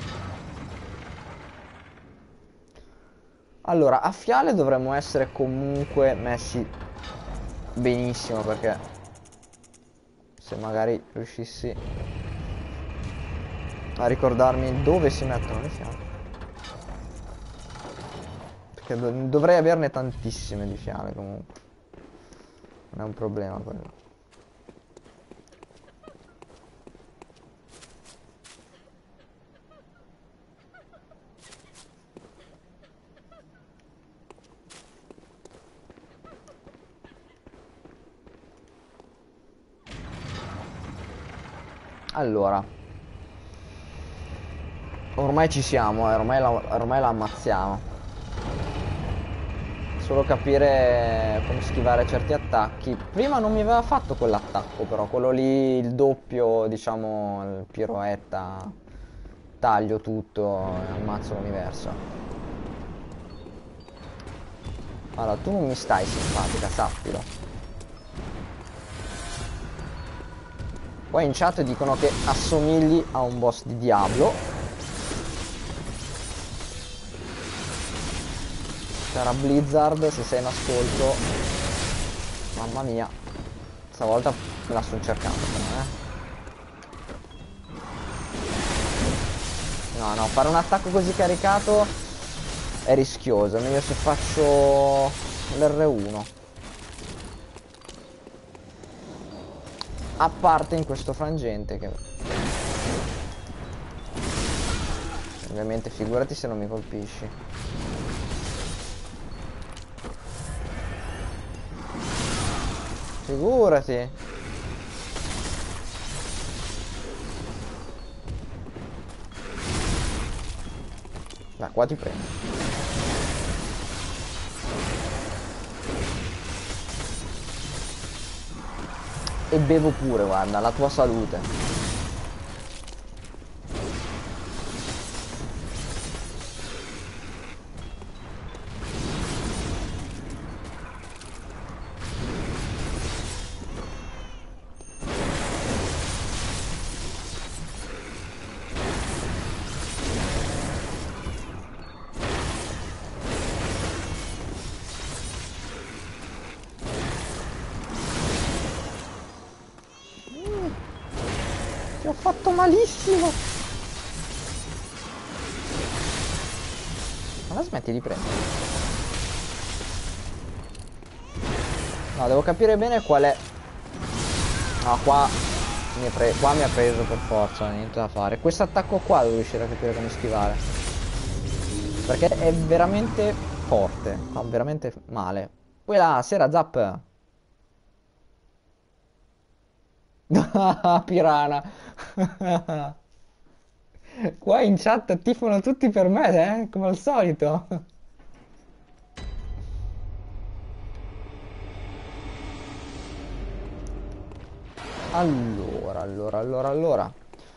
Allora, a fiale dovremmo essere comunque messi benissimo, perché se magari riuscissi a ricordarmi dove si mettono le fiale. Perché dovrei averne tantissime di fiale comunque. Non è un problema quello. Allora, ormai ci siamo, ormai la ammazziamo. Solo capire come schivare certi attacchi. Prima non mi aveva fatto quell'attacco però, quello lì, il doppio, diciamo, il piroetta, taglio tutto e ammazzo l'universo. Allora, tu non mi stai simpatica, sappilo. Poi in chat dicono che assomigli a un boss di Diablo. Cara Blizzard, se sei in ascolto, mamma mia, stavolta me la sto cercando però, No, no, fare un attacco così caricato è rischioso. È meglio se faccio l'R1. A parte in questo frangente che... Ovviamente figurati se non mi colpisci. Figurati. Dai, qua ti prendo. E bevo pure, guarda, la tua salute. Ti ho fatto malissimo. Ma la smetti di prendere? No, devo capire bene qual è. Ah, qua mi ha preso per forza, niente da fare. Questo attacco qua devo riuscire a capire come schivare. Perché è veramente forte. Fa veramente male. Poi là, sera Zap. Pirana. Qua in chat tifano tutti per me, come al solito. Allora.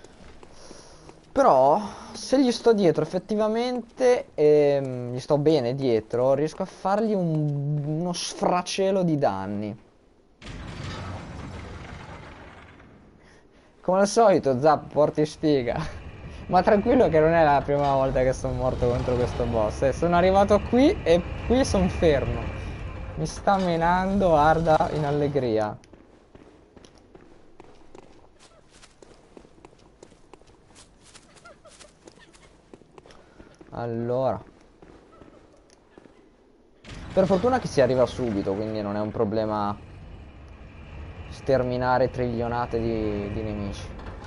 Però, se gli sto dietro effettivamente, gli sto bene dietro, riesco a fargli uno sfracelo di danni. Come al solito, Zap, porti sfiga. Ma tranquillo che non è la prima volta che sono morto contro questo boss. Sono arrivato qui e qui sono fermo. Mi sta menando Arda in allegria. Allora. Per fortuna che si arriva subito, quindi non è un problema sterminare trillionate di nemici.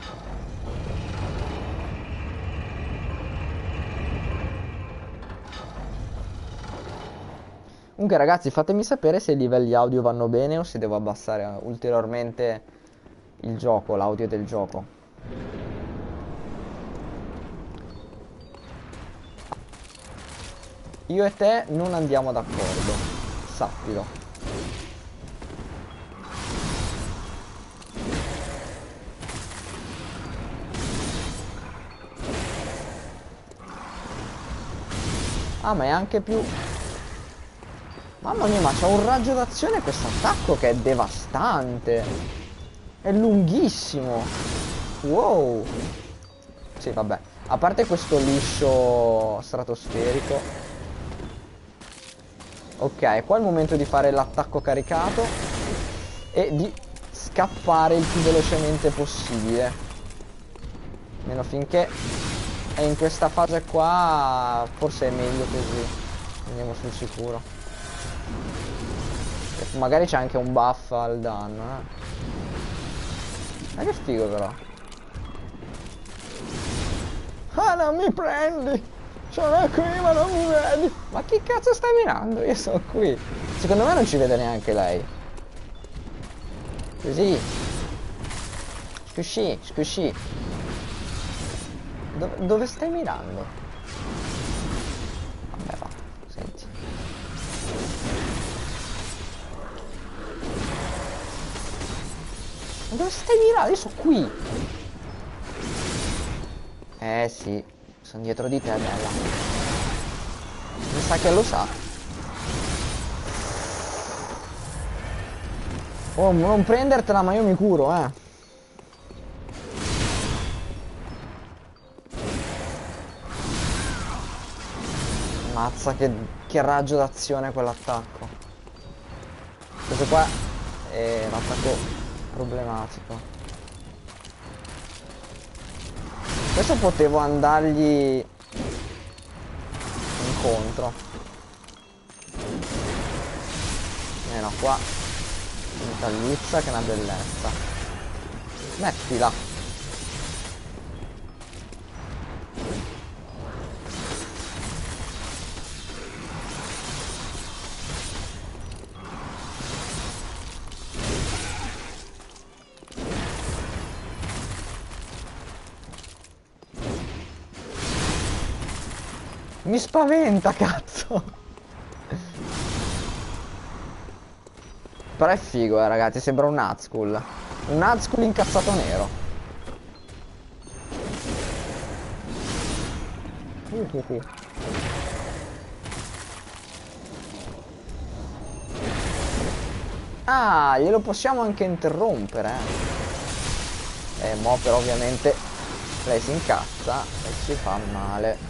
Comunque ragazzi, fatemi sapere se i livelli audio vanno bene o se devo abbassare ulteriormente il gioco, l'audio del gioco. Io e te non andiamo d'accordo, sappilo. Ah, ma è anche più... Mamma mia, ma c'ha un raggio d'azione questo attacco che è devastante. È lunghissimo. Wow. Sì, vabbè. A parte questo liscio stratosferico. Ok, qua è il momento di fare l'attacco caricato e di scappare il più velocemente possibile. Almeno finché è in questa fase qua, forse è meglio così. Andiamo sul sicuro. E magari c'è anche un buff al danno, Ma che figo però. Ah, non mi prendi! Sono qui ma non mi vedi! Ma chi cazzo stai mirando? Io sono qui. Secondo me non ci vede neanche lei. Così. Scusci. Dove stai mirando? Vabbè, va. Senti. Ma dove stai mirando? Io sono qui. Sì. Sono dietro di te, bella. Mi sa che lo sa. Oh, non prendertela, ma io mi curo, Mazza, che raggio d'azione quell'attacco. Questo qua è un attacco problematico. Questo potevo andargli contro. No, qua metallizza che è una bellezza. Mettila. Mi spaventa, cazzo. Però è figo, ragazzi, sembra un Nazgul. Un Nazgul incazzato nero. Ah, glielo possiamo anche interrompere. Mo però ovviamente lei si incazza e si fa male.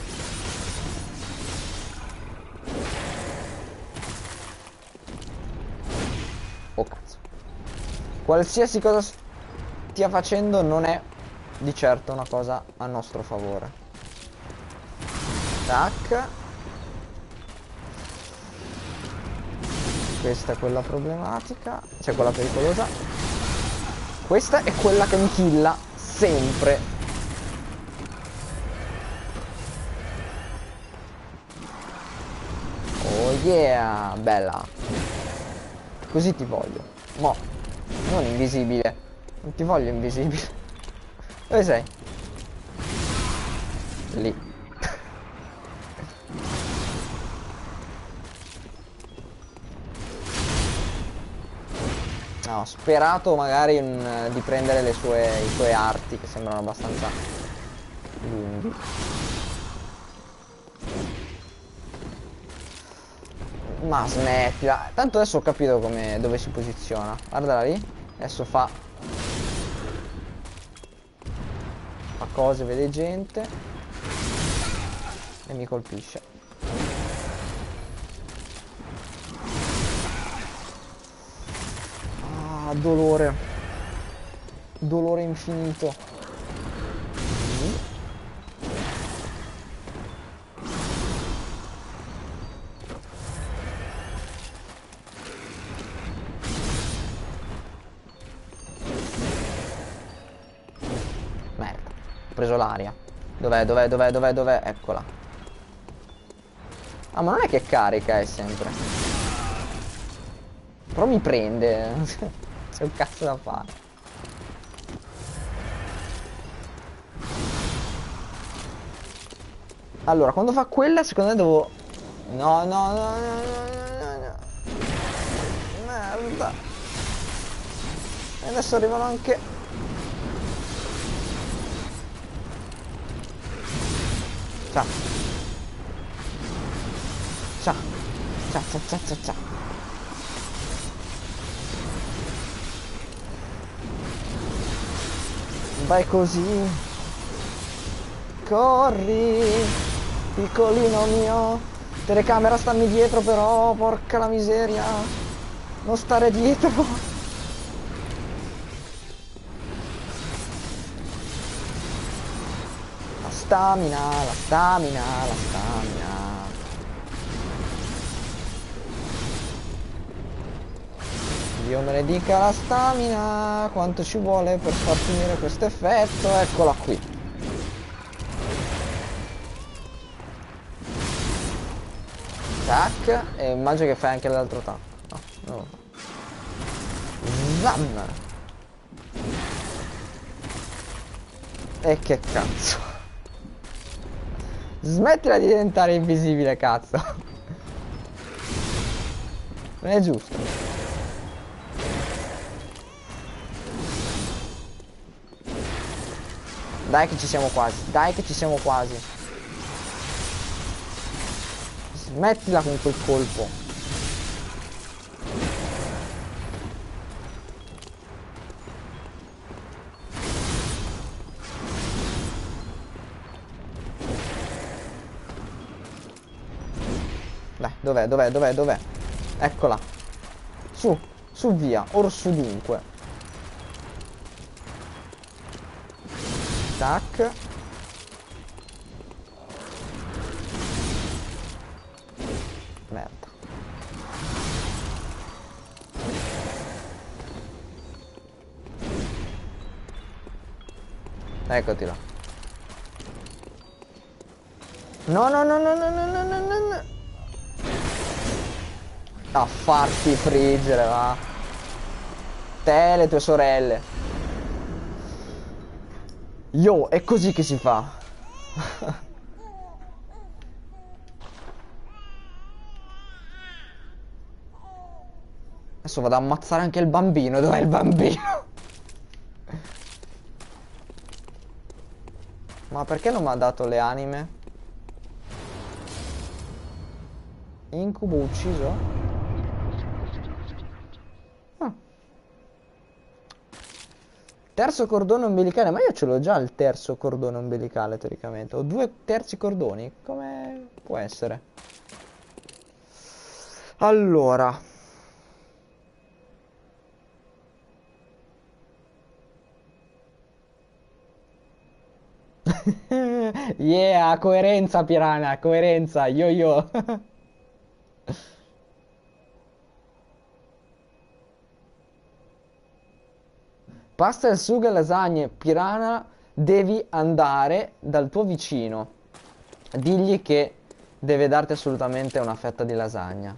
Oh cazzo. Qualsiasi cosa stia facendo non è di certo una cosa a nostro favore. Tac. Questa è quella problematica. Cioè quella pericolosa. Questa è quella che mi killa sempre. Oh yeah. Bella. Così ti voglio. Mo. Non invisibile. Non ti voglio invisibile. Dove sei? Lì. No, ho sperato magari di prendere i suoi arti che sembrano abbastanza lunghi. Ma smettila. Tanto adesso ho capito dove si posiziona. Guardala lì. Adesso fa cose, vede gente e mi colpisce. Ah, dolore. Dolore infinito. Ho preso l'aria. Dov'è? Eccola. Ah, ma non è che carica, è sempre. Però mi prende. C'è un cazzo da fare. Allora, quando fa quella, secondo me devo... No. Merda. E adesso arrivano anche... Ciao. Vai così. Corri, piccolino mio. Telecamera, stammi dietro però, porca la miseria. Non stare dietro. La stamina. Dio me ne dica la stamina, quanto ci vuole per far finire questo effetto. Eccola qui. Tac. E immagino che fai anche l'altro tac. No. Zam. E che cazzo. Smettila di diventare invisibile, cazzo. Non è giusto. Dai che ci siamo quasi. Smettila con quel colpo. Dai, dov'è? Eccola. Su via, orso dunque. Tac. Eccoti là. No, no, no, no, no, no, no, no, no, no. A farti friggere, va. Te e le tue sorelle. Yo, è così che si fa. Adesso vado ad ammazzare anche il bambino. Dov'è il bambino? Ma perché non mi ha dato le anime? Incubo ucciso? Ah. Terzo cordone ombelicale. Ma io ce l'ho già il terzo cordone ombelicale teoricamente. Ho 2 terzi cordoni. Come può essere? Allora. Yeah, coerenza piranha, coerenza, yo. Pasta al sugo e lasagne, piranha, devi andare dal tuo vicino. Digli che deve darti assolutamente una fetta di lasagna.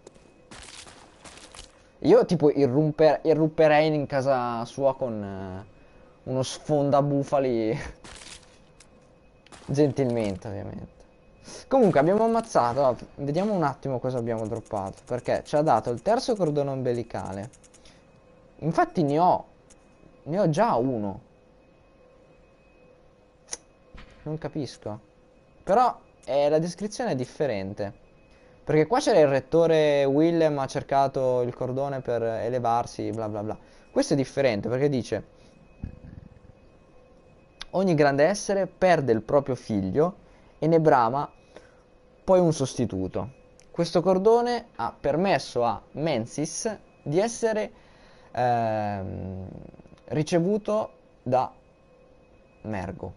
Io tipo irrumperei in casa sua con uno sfondabufali. Gentilmente, ovviamente. Comunque abbiamo ammazzato. Vediamo un attimo cosa abbiamo droppato. Perché ci ha dato il terzo cordone ombelicale. Infatti ne ho già uno. Non capisco. Però la descrizione è differente. Perché qua c'era il rettore Willem ha cercato il cordone per elevarsi, bla bla bla. Questo è differente perché dice: ogni grande essere perde il proprio figlio e ne brama poi un sostituto. Questo cordone ha permesso a Mensis di essere ricevuto da Mergo.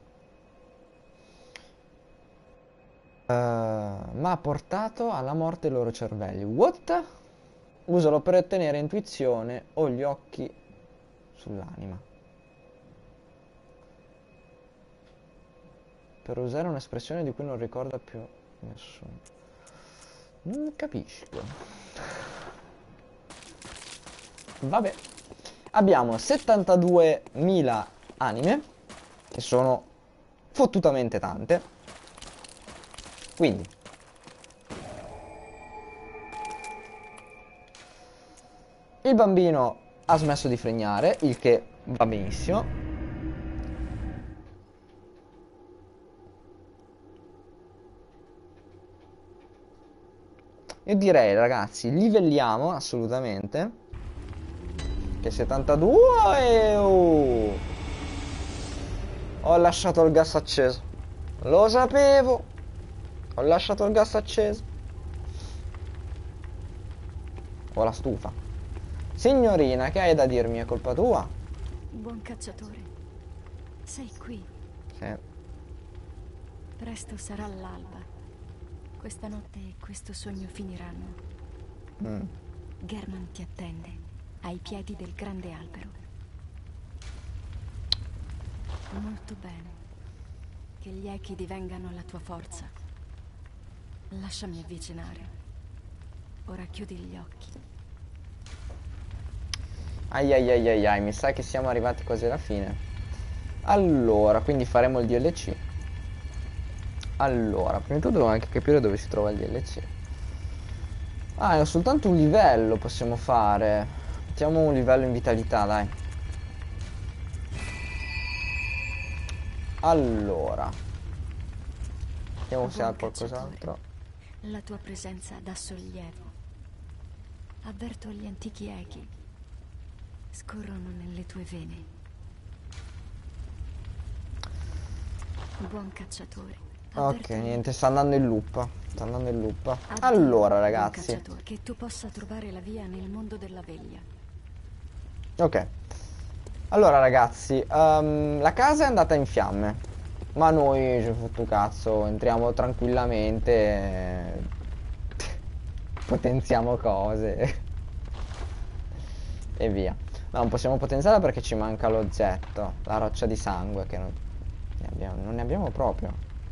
Ma ha portato alla morte i loro cervelli. What? Usalo per ottenere intuizione o gli occhi sull'anima. Per usare un'espressione di cui non ricorda più nessuno. Non capisco. Vabbè. Abbiamo 72.000 anime, che sono fottutamente tante. Quindi il bambino ha smesso di fregnare, il che va benissimo. Io direi, ragazzi, livelliamo assolutamente. Che 72 e... Ho lasciato il gas acceso. Lo sapevo. Ho lasciato il gas acceso. Ho la stufa. Signorina, che hai da dirmi? È colpa tua? Buon cacciatore. Sei qui. Sì. Presto sarà l'alba. Questa notte e questo sogno finiranno. German ti attende, ai piedi del grande albero. Molto bene. Che gli echi divengano la tua forza. Lasciami avvicinare. Ora chiudi gli occhi. Ai, mi sa che siamo arrivati quasi alla fine. Allora, quindi faremo il DLC. Allora, prima di tutto devo anche capire dove si trova il DLC. Ah, è soltanto un livello possiamo fare. Mettiamo un livello in vitalità, dai. Allora, vediamo se ha qualcos'altro. La tua presenza dà sollievo. Avverto gli antichi echi. Scorrono nelle tue vene. Buon cacciatore. Ok, niente, sta andando in loop. Sta andando in loop. Allora, ragazzi. Che tu possa trovare la via nel mondo della veglia. Ok. Allora, ragazzi, la casa è andata in fiamme. Ma noi ci fottu cazzo, entriamo tranquillamente. Potenziamo cose. E via. No, non possiamo potenziarla perché ci manca l'oggetto, la roccia di sangue, che non... non ne abbiamo proprio.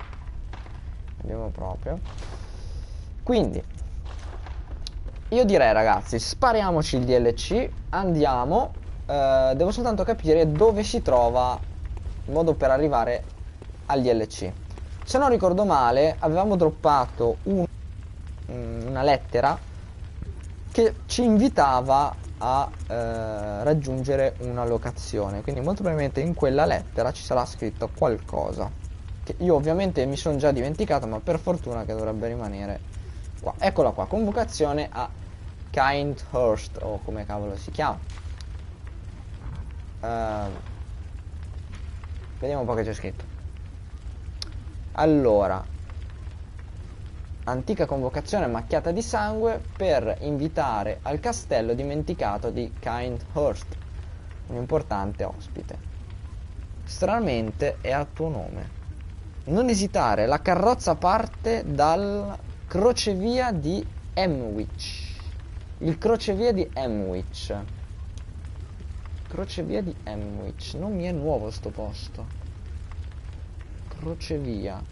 Quindi io direi, ragazzi, spariamoci il DLC, andiamo. Devo soltanto capire dove si trova il modo per arrivare al DLC. Se non ricordo male, avevamo droppato una lettera che ci invitava a raggiungere una locazione. Quindi molto probabilmente in quella lettera ci sarà scritto qualcosa che io ovviamente mi sono già dimenticato, ma per fortuna che dovrebbe rimanere qua. Eccola qua, convocazione a Kindhurst, o come cavolo si chiama. Vediamo un po' che c'è scritto. Allora, antica convocazione macchiata di sangue per invitare al castello dimenticato di Kindhurst un importante ospite. Stranamente è a tuo nome. Non esitare, la carrozza parte dal crocevia di Emwich. Il crocevia di Emwich. Crocevia di Emwich. Non mi è nuovo sto posto. Crocevia.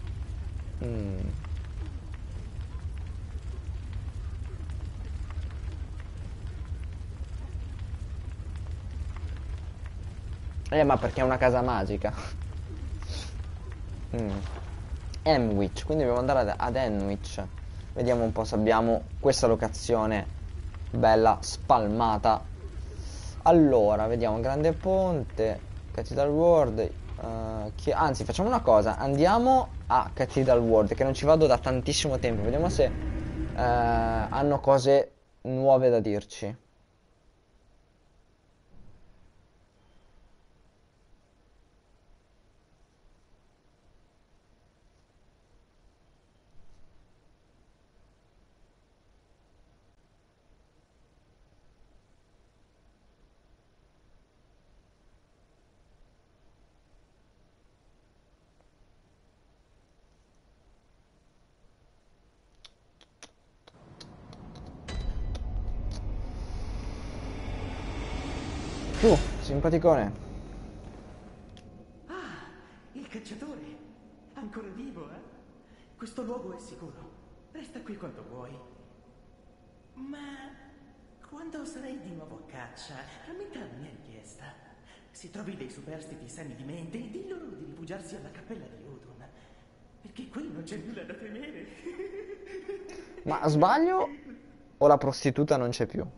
Ma perché è una casa magica. Emwich, quindi dobbiamo andare ad Emwich. Vediamo un po' se abbiamo questa locazione bella spalmata. Allora, vediamo Grande Ponte, Cathedral World. Anzi, facciamo una cosa, andiamo a Cathedral World, che non ci vado da tantissimo tempo. Vediamo se hanno cose nuove da dirci. Simpaticone. Ah, il cacciatore. Ancora vivo, eh? Questo luogo è sicuro. Resta qui quanto vuoi. Ma quando sarai di nuovo a caccia, rammenta la mia richiesta. Se trovi dei superstiti sani di mente, di loro di rifugiarsi alla cappella di Odun. Perché qui non c'è nulla da temere. Ma sbaglio o la prostituta non c'è più?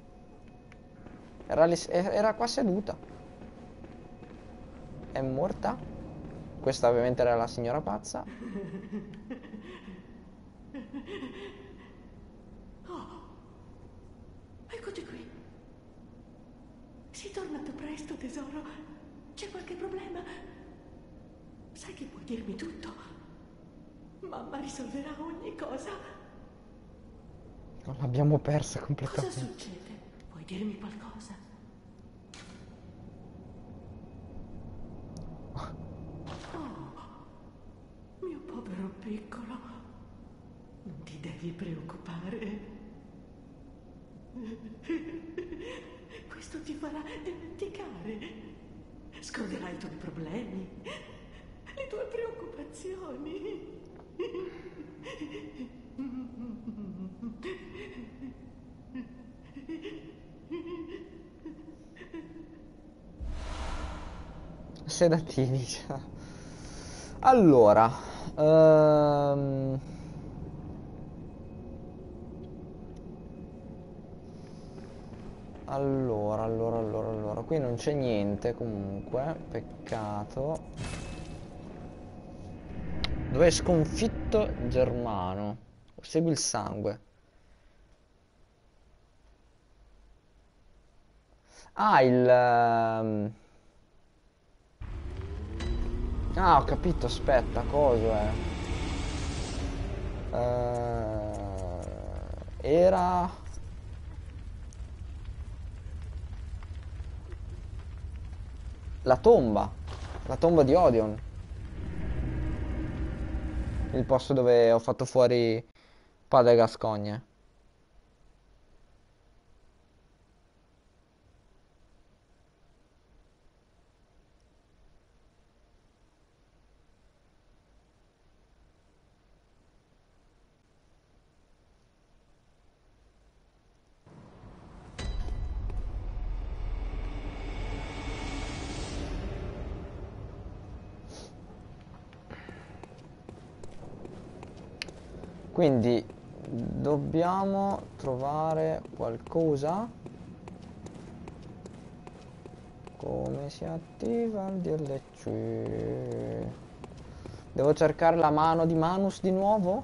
Era qua seduta. È morta? Questa ovviamente era la signora pazza. Oh, eccoti qui. Sei tornato presto, tesoro. C'è qualche problema? Sai che puoi dirmi tutto. Mamma risolverà ogni cosa. Non l'abbiamo persa Cosa completamente. succede? Puoi dirmi qualcosa? Oh, mio povero piccolo. Non ti devi preoccupare. Questo ti farà dimenticare. Scorderai i tuoi problemi, le tue preoccupazioni. Sedativi, cioè. Allora, ehm, allora, qui non c'è niente comunque, peccato. Dove è sconfitto Germano? Segui il sangue. Ah, Ah, ho capito, aspetta, cosa è? Era... La tomba. La tomba di Odeon. Il posto dove ho fatto fuori Padre Gascogne. Quindi dobbiamo trovare qualcosa. Come si attiva il DLC? Devo cercare la mano di Manus di nuovo?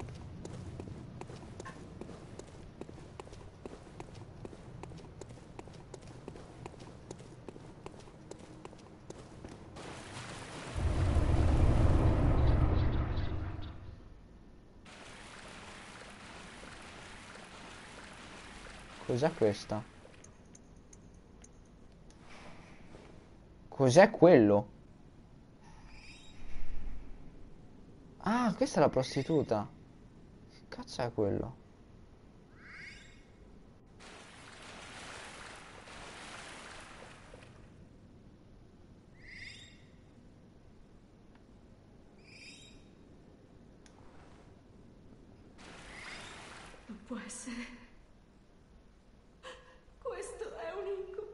Cos'è questa? Cos'è quello? Ah, questa è la prostituta. Che cazzo è quello? Non può essere. Questo è un incubo.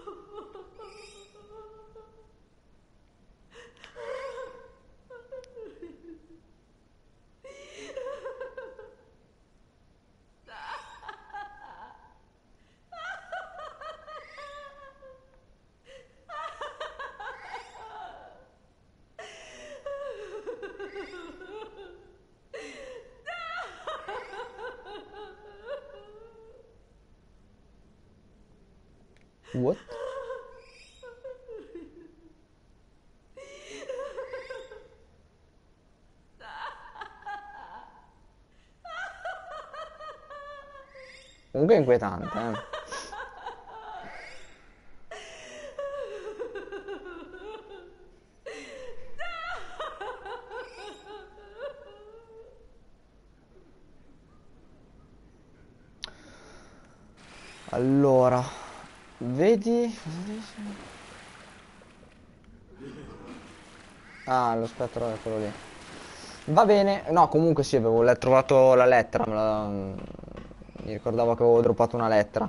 What? Comunque è inquietante, eh. Allora, vedi? Cosa dice? Ah, lo spettro è quello lì. Va bene, no, comunque sì, avevo trovato la lettera, mi ricordavo che avevo droppato una lettera.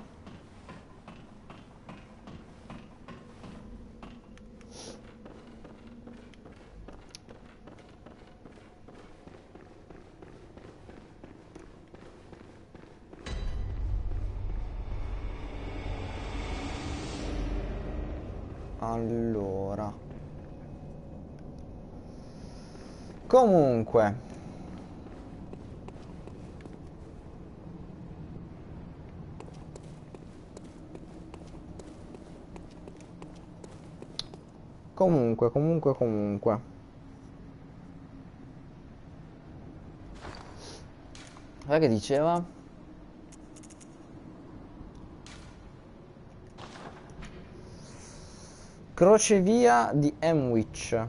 Allora, comunque, comunque. Sai che diceva? Crocevia di Emwich.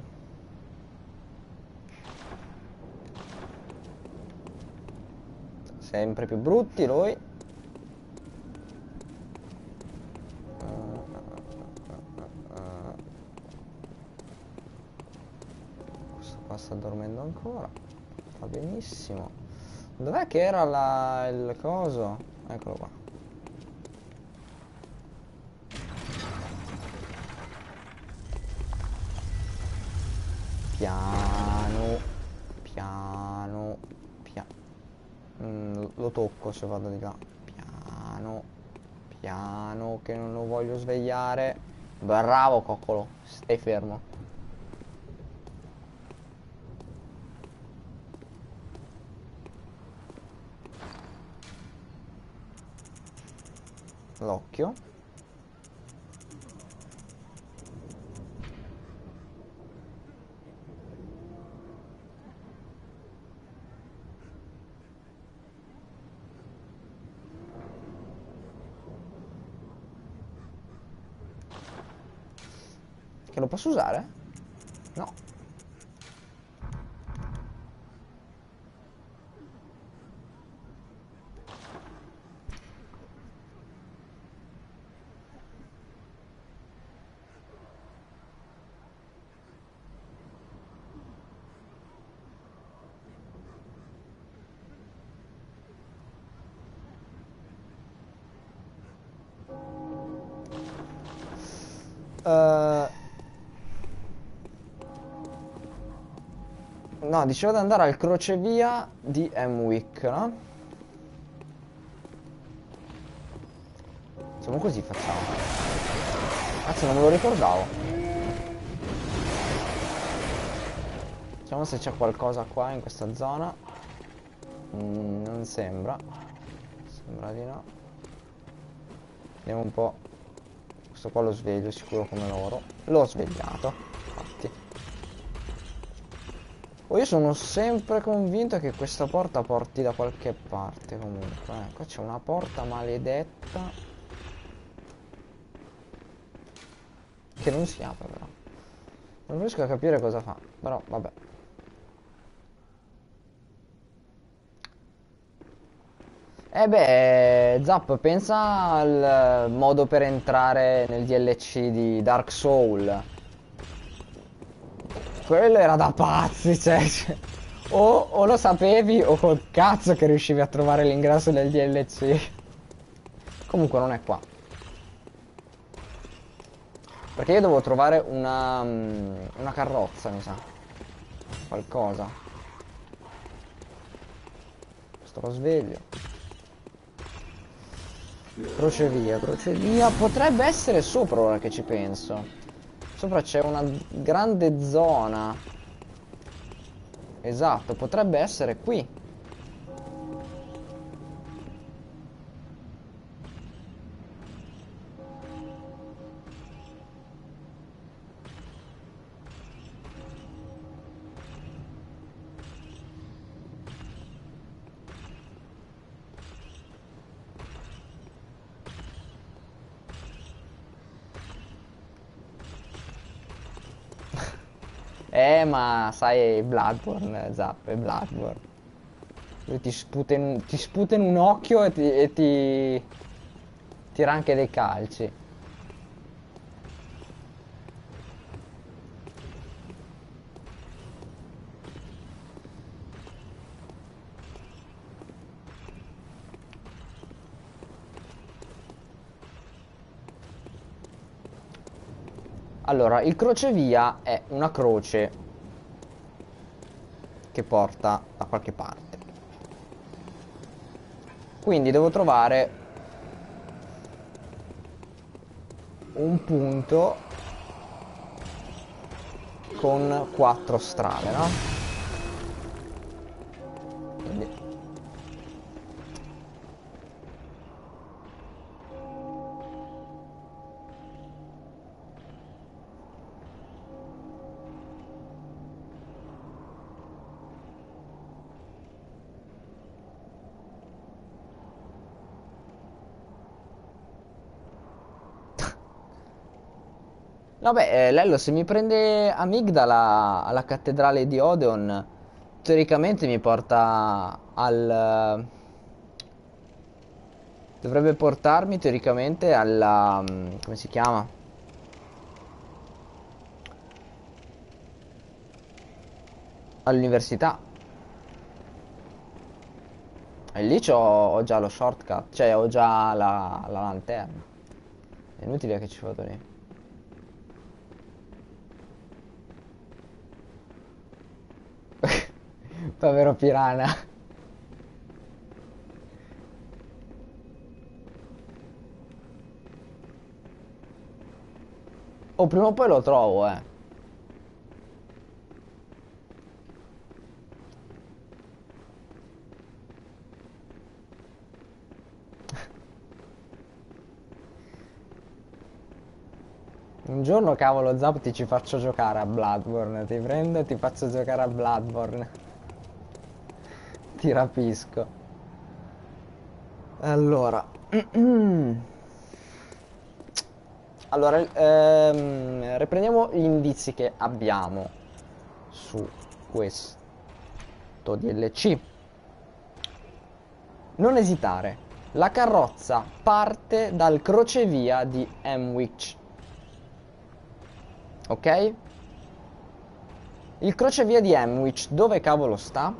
Sempre più brutti lui. Questo qua sta dormendo ancora. Va benissimo. Dov'è che era il coso? Eccolo qua. Piano, piano, lo tocco se vado di là. Piano, piano, che non lo voglio svegliare. Bravo, coccolo, stai fermo. L'occhio. Che lo posso usare? No. No, dicevo di andare al crocevia di Emwick, no? Facciamo così, facciamo. Cazzo, non me lo ricordavo. Vediamo se c'è qualcosa qua in questa zona. Non sembra. Sembra di no. Vediamo un po'. Questo qua lo sveglio sicuro come loro. L'ho svegliato. Infatti. Oh, io sono sempre convinto che questa porta porti da qualche parte comunque. Qua c'è una porta maledetta che non si apre però. Non riesco a capire cosa fa. Però vabbè. Beh, Zap, pensa al modo per entrare nel DLC di Dark Soul. Quello era da pazzi, cioè, o lo sapevi o col cazzo che riuscivi a trovare l'ingresso del DLC. Comunque non è qua. Perché io devo trovare una carrozza, mi sa. Qualcosa. Sto lo sveglio. Crocevia, crocevia. Potrebbe essere sopra ora che ci penso. Sopra c'è una grande zona. Esatto, potrebbe essere qui. Ma sai, Bloodborne, Zap, è Bloodborne. Lui ti sputa in un occhio e ti tira anche dei calci. Allora, il crocevia è una croce che porta da qualche parte. Quindi devo trovare un punto con 4 strade, no? Quindi... Vabbè, Lello, se mi prende Amigdala alla cattedrale di Odeon, teoricamente mi porta al... Dovrebbe portarmi teoricamente alla... come si chiama? All'università. E lì ho già lo shortcut, cioè ho già la lanterna. È inutile che ci vado lì. Povero Piranha. O prima o poi lo trovo, eh. Un giorno, cavolo, Zap, ti ci faccio giocare a Bloodborne. Ti prendo e ti faccio giocare a Bloodborne. Ti rapisco. Allora. Allora, riprendiamo gli indizi che abbiamo su questo DLC. Non esitare. La carrozza parte dal crocevia di Emwich. Ok? Il crocevia di Emwich dove cavolo sta?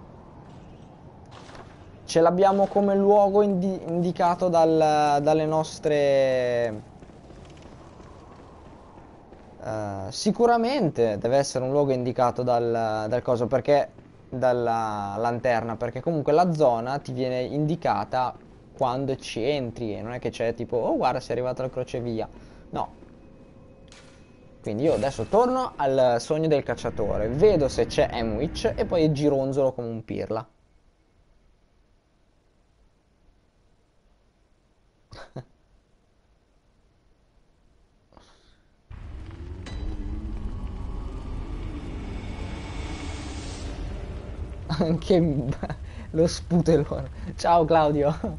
Ce l'abbiamo come luogo indicato dalle nostre Sicuramente deve essere un luogo indicato dal coso, perché dalla lanterna, perché comunque la zona ti viene indicata quando ci entri e non è che c'è tipo, oh guarda sei arrivato alla crocevia. No. Quindi io adesso torno al sogno del cacciatore, vedo se c'è Emwich e poi gironzolo come un pirla. Anche lo sputellone. Ciao Claudio.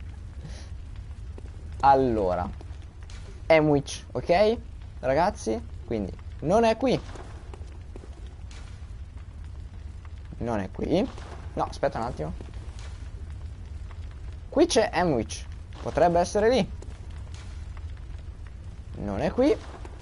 Allora, Emwich, ok? Ragazzi, quindi non è qui. Non è qui. No, aspetta un attimo. Qui c'è Emwich. Potrebbe essere lì. Non è qui.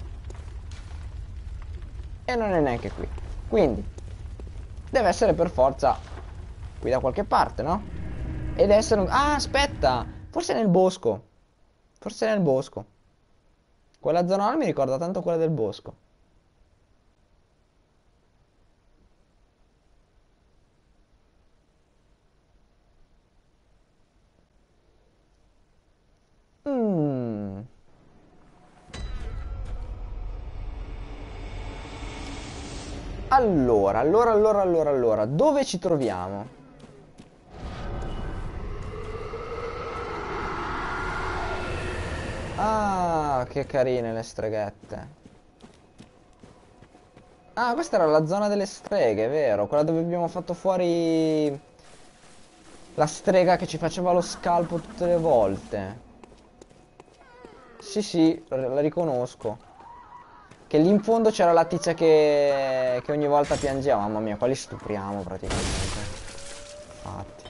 E non è neanche qui. Quindi deve essere per forza qui da qualche parte, no? Ed essere un... Ah, aspetta! Forse nel bosco. Forse nel bosco. Quella zona là mi ricorda tanto quella del bosco. Mm. Allora, dove ci troviamo? Ah, che carine le streghette. Ah, questa era la zona delle streghe, vero? Quella dove abbiamo fatto fuori la strega che ci faceva lo scalpo tutte le volte. Sì, sì, la riconosco. Che lì in fondo c'era la tizia che ogni volta piangeva. Mamma mia, qua li stupriamo praticamente. Infatti.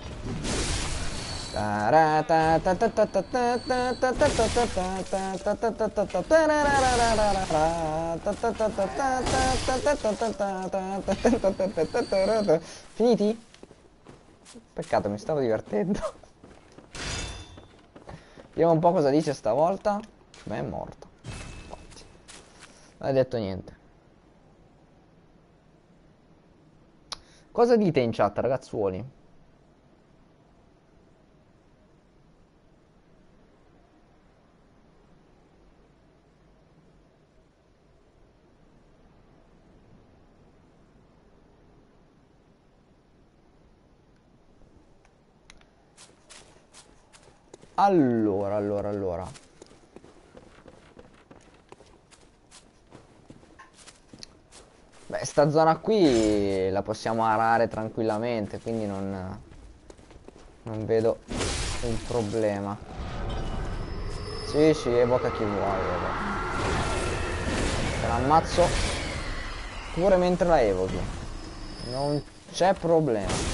Finiti? Peccato, mi stavo divertendo. Vediamo un po' cosa dice stavolta. Beh, è morto. Infatti. Non hai detto niente. Cosa dite in chat, ragazzuoli? Allora. Beh, sta zona qui la possiamo arare tranquillamente, quindi non vedo un problema. Sì, sì, evoca chi vuoi, evoca. Te l'ammazzo pure mentre la evochi. Non c'è problema.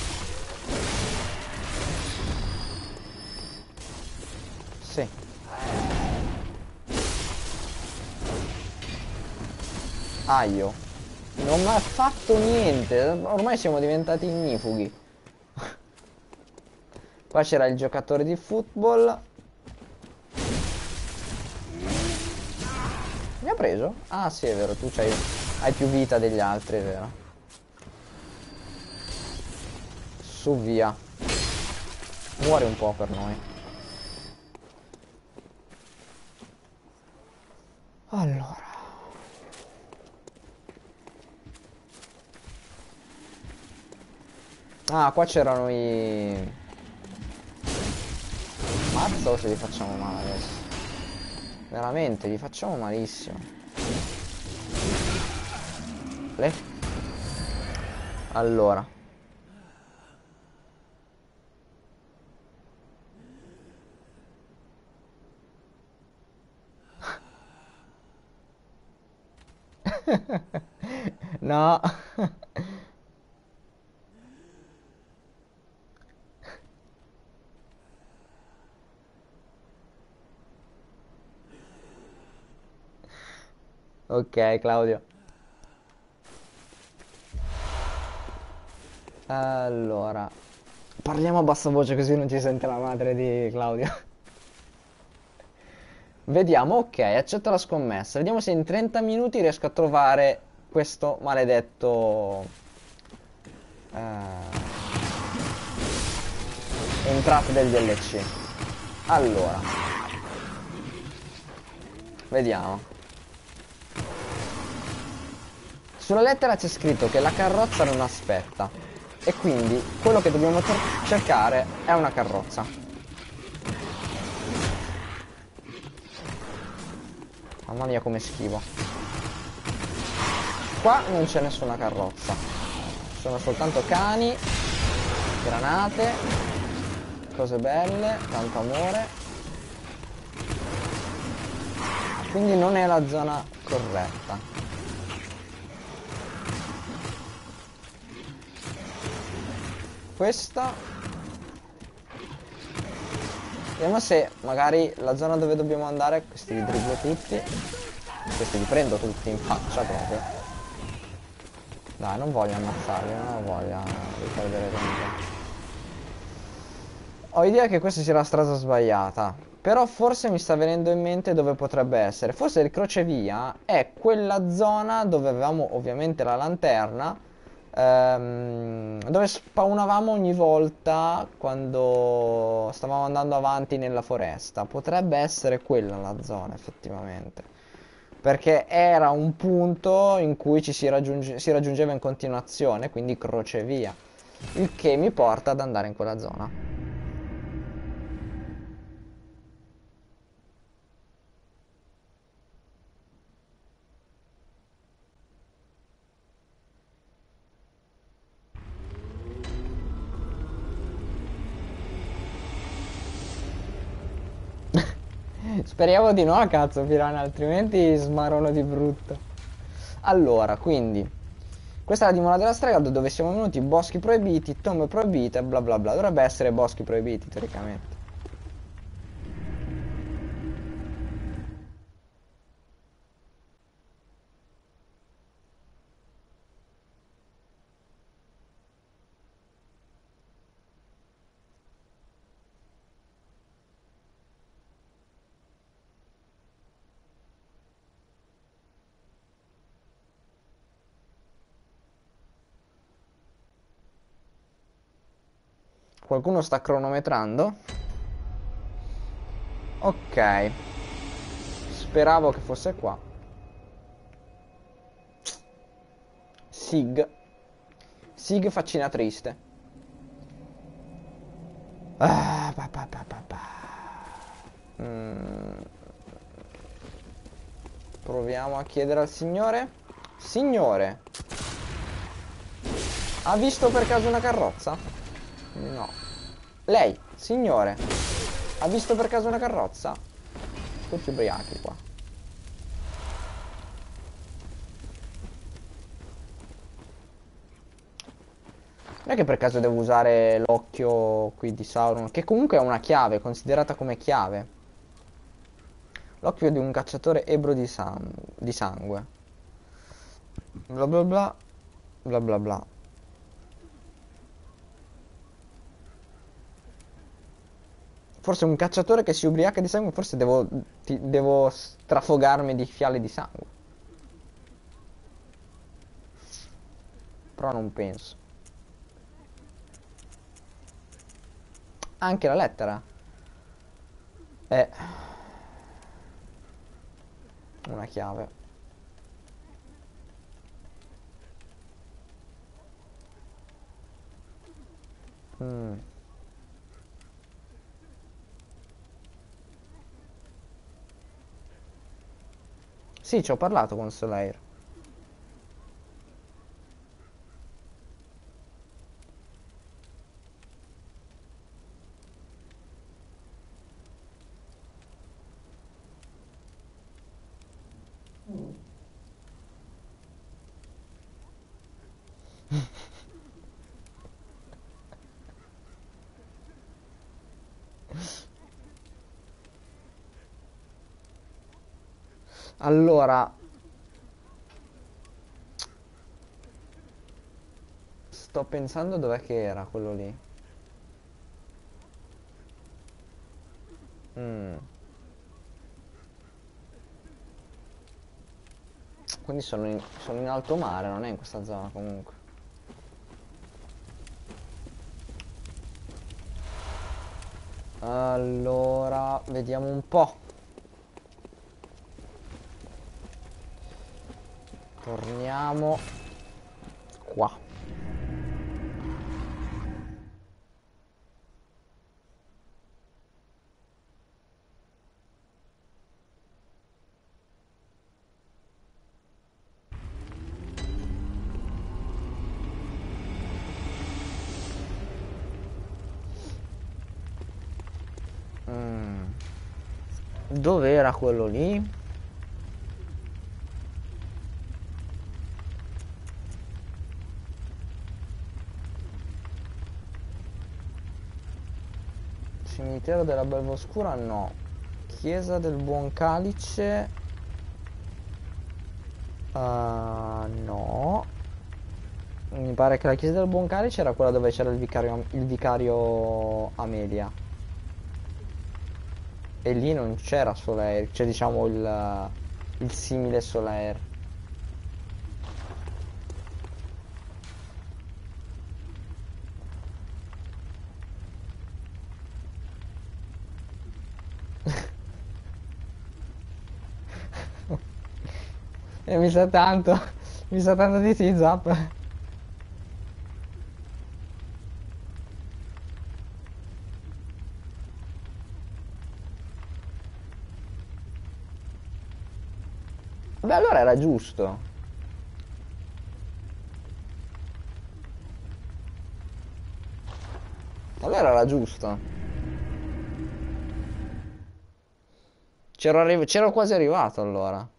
Sì. Aio. Non mi ha fatto niente. Ormai siamo diventati ignifughi. Qua c'era il giocatore di football. Mi ha preso? Ah sì, è vero, tu hai più vita degli altri, è vero. Su, via. Muori un po' per noi. Allora. Ah, qua c'erano i... Mazza o se li facciamo male adesso? Veramente, li facciamo malissimo. Le... Allora. No. Ok, Claudio. Allora, parliamo a bassa voce così non ci sente la madre di Claudio. Vediamo, ok, accetta la scommessa. Vediamo se in 30 minuti riesco a trovare questo maledetto entrate del DLC. Allora, vediamo. Sulla lettera c'è scritto che la carrozza non aspetta e quindi quello che dobbiamo cercare è una carrozza. Mamma mia come schivo. Qua non c'è nessuna carrozza. Sono soltanto cani, granate, cose belle, tanto amore. Quindi non è la zona corretta. Questa. Vediamo se magari la zona dove dobbiamo andare. Questi li dribblo tutti. Questi li prendo tutti in faccia proprio. Dai, non voglio ammazzarli, non ho voglia di perdere tempo. Ho idea che questa sia la strada sbagliata, però forse mi sta venendo in mente dove potrebbe essere. Forse il crocevia è quella zona dove avevamo ovviamente la lanterna, dove spawnavamo ogni volta quando stavamo andando avanti nella foresta. Potrebbe essere quella la zona effettivamente, perché era un punto in cui si raggiungeva in continuazione, quindi crocevia, il che mi porta ad andare in quella zona. Speriamo di no, cazzo, Piranha, altrimenti smarono di brutto. Allora, quindi, questa è la dimora della strega dove siamo venuti, boschi proibiti, tombe proibite, bla bla bla. Dovrebbe essere boschi proibiti, teoricamente. Qualcuno sta cronometrando? Ok. Speravo che fosse qua. Sig. Sig faccina triste. Ah, pa, pa, pa, pa, pa. Proviamo a chiedere al signore. Signore, ha visto per caso una carrozza? No. Lei, signore, ha visto per caso una carrozza? Tutti ubriachi qua. Non è che per caso devo usare l'occhio qui di Sauron, che comunque è una chiave, considerata come chiave. L'occhio di un cacciatore ebbro di sangue. Bla bla bla. Bla bla bla. Forse un cacciatore che si ubriaca di sangue, forse devo strafogarmi di fiale di sangue. Però non penso. Anche la lettera è una chiave. Sì, ci ho parlato con Solaire. Allora, sto pensando dov'è che era quello lì. Quindi sono in alto mare, non è in questa zona comunque. Allora, vediamo un po'. Torniamo qua. Dov'era quello lì? Cimitero della Belva Oscura no. Chiesa del Buon Calice no. Mi pare che la chiesa del Buon Calice era quella dove c'era il vicario Amelia. E lì non c'era Solaire, cioè diciamo il simile Solaire. E mi sa tanto di sì, Zap. Beh, allora era giusto. Allora era giusto. C'ero quasi arrivato allora.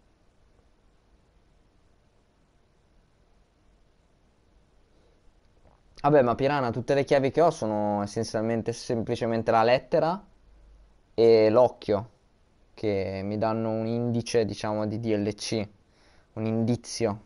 Vabbè, ma Piranha, tutte le chiavi che ho sono essenzialmente semplicemente la lettera e l'occhio, che mi danno un indice, diciamo, di DLC, un indizio.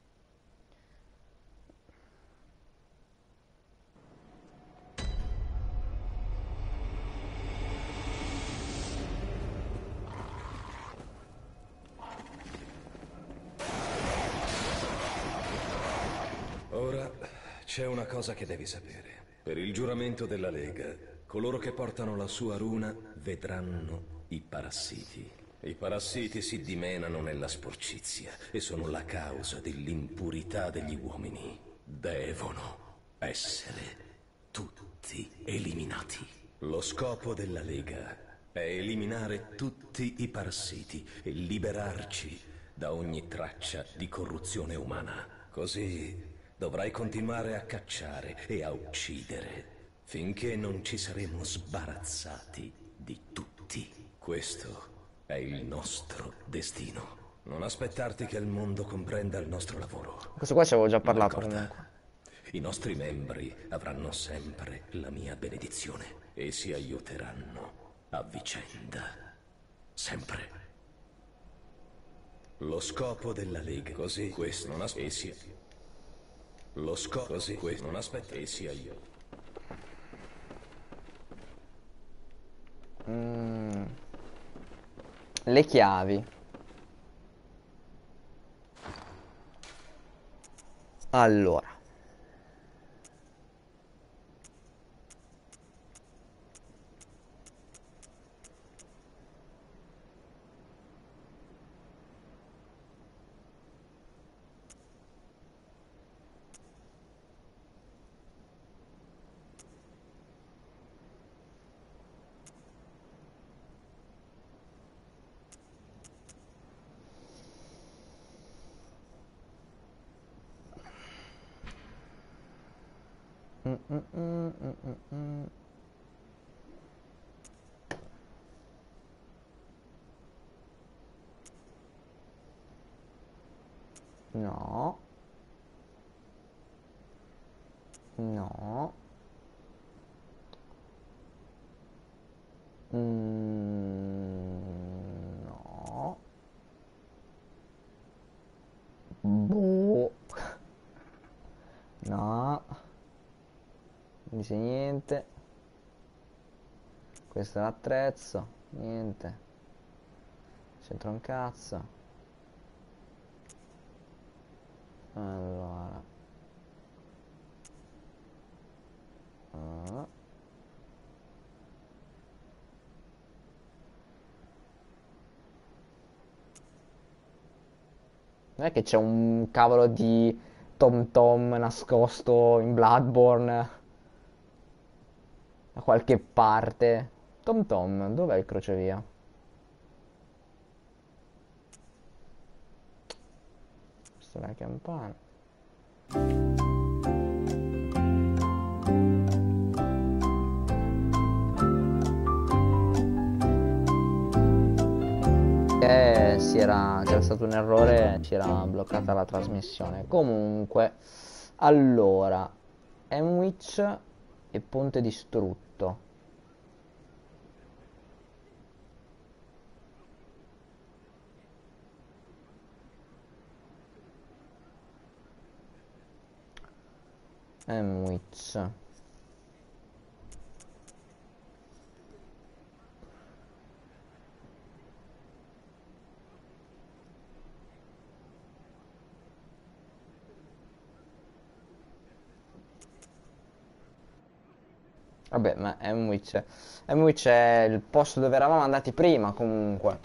Ora c'è una cosa che devi sapere. Per il giuramento della Lega, coloro che portano la sua runa vedranno i parassiti. I parassiti si dimenano nella sporcizia e sono la causa dell'impurità degli uomini. Devono essere tutti eliminati. Lo scopo della Lega è eliminare tutti i parassiti e liberarci da ogni traccia di corruzione umana. Così dovrai continuare a cacciare e a uccidere finché non ci saremo sbarazzati di tutti. Questo è il nostro destino. Non aspettarti che il mondo comprenda il nostro lavoro. Questo qua ci avevo già Ma parlato ricorda, comunque. i nostri membri avranno sempre la mia benedizione e si aiuteranno a vicenda. Sempre. Lo scopo della Lega, così questo non aspetta. Lo scopo, così questo non aspetta e si aiuta. Le chiavi. Allora. No. No. No. Boh. No. Non dice niente. Questo è l'attrezzo. Niente. C'entra un cazzo. Allora. Ah. Non è che c'è un cavolo di Tom Tom nascosto in Bloodborne da qualche parte. Tom Tom, dov'è il crocevia? Questa è la campana. C'era stato un errore, si era bloccata la trasmissione. Comunque, allora, Emwich e Ponte distrutto. Emwich. Vabbè, ma Emwich è il posto dove eravamo andati prima, comunque.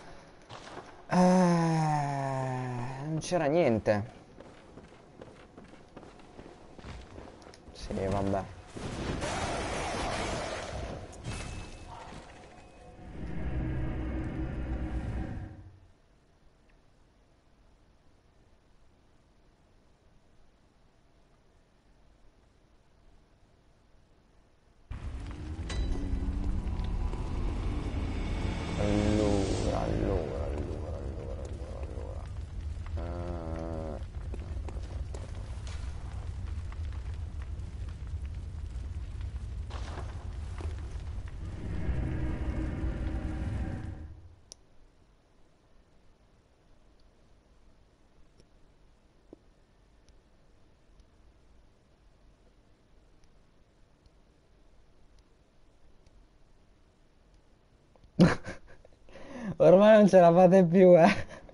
Non c'era niente. Sì, vabbè. Allora. Ormai non ce la fate più, eh.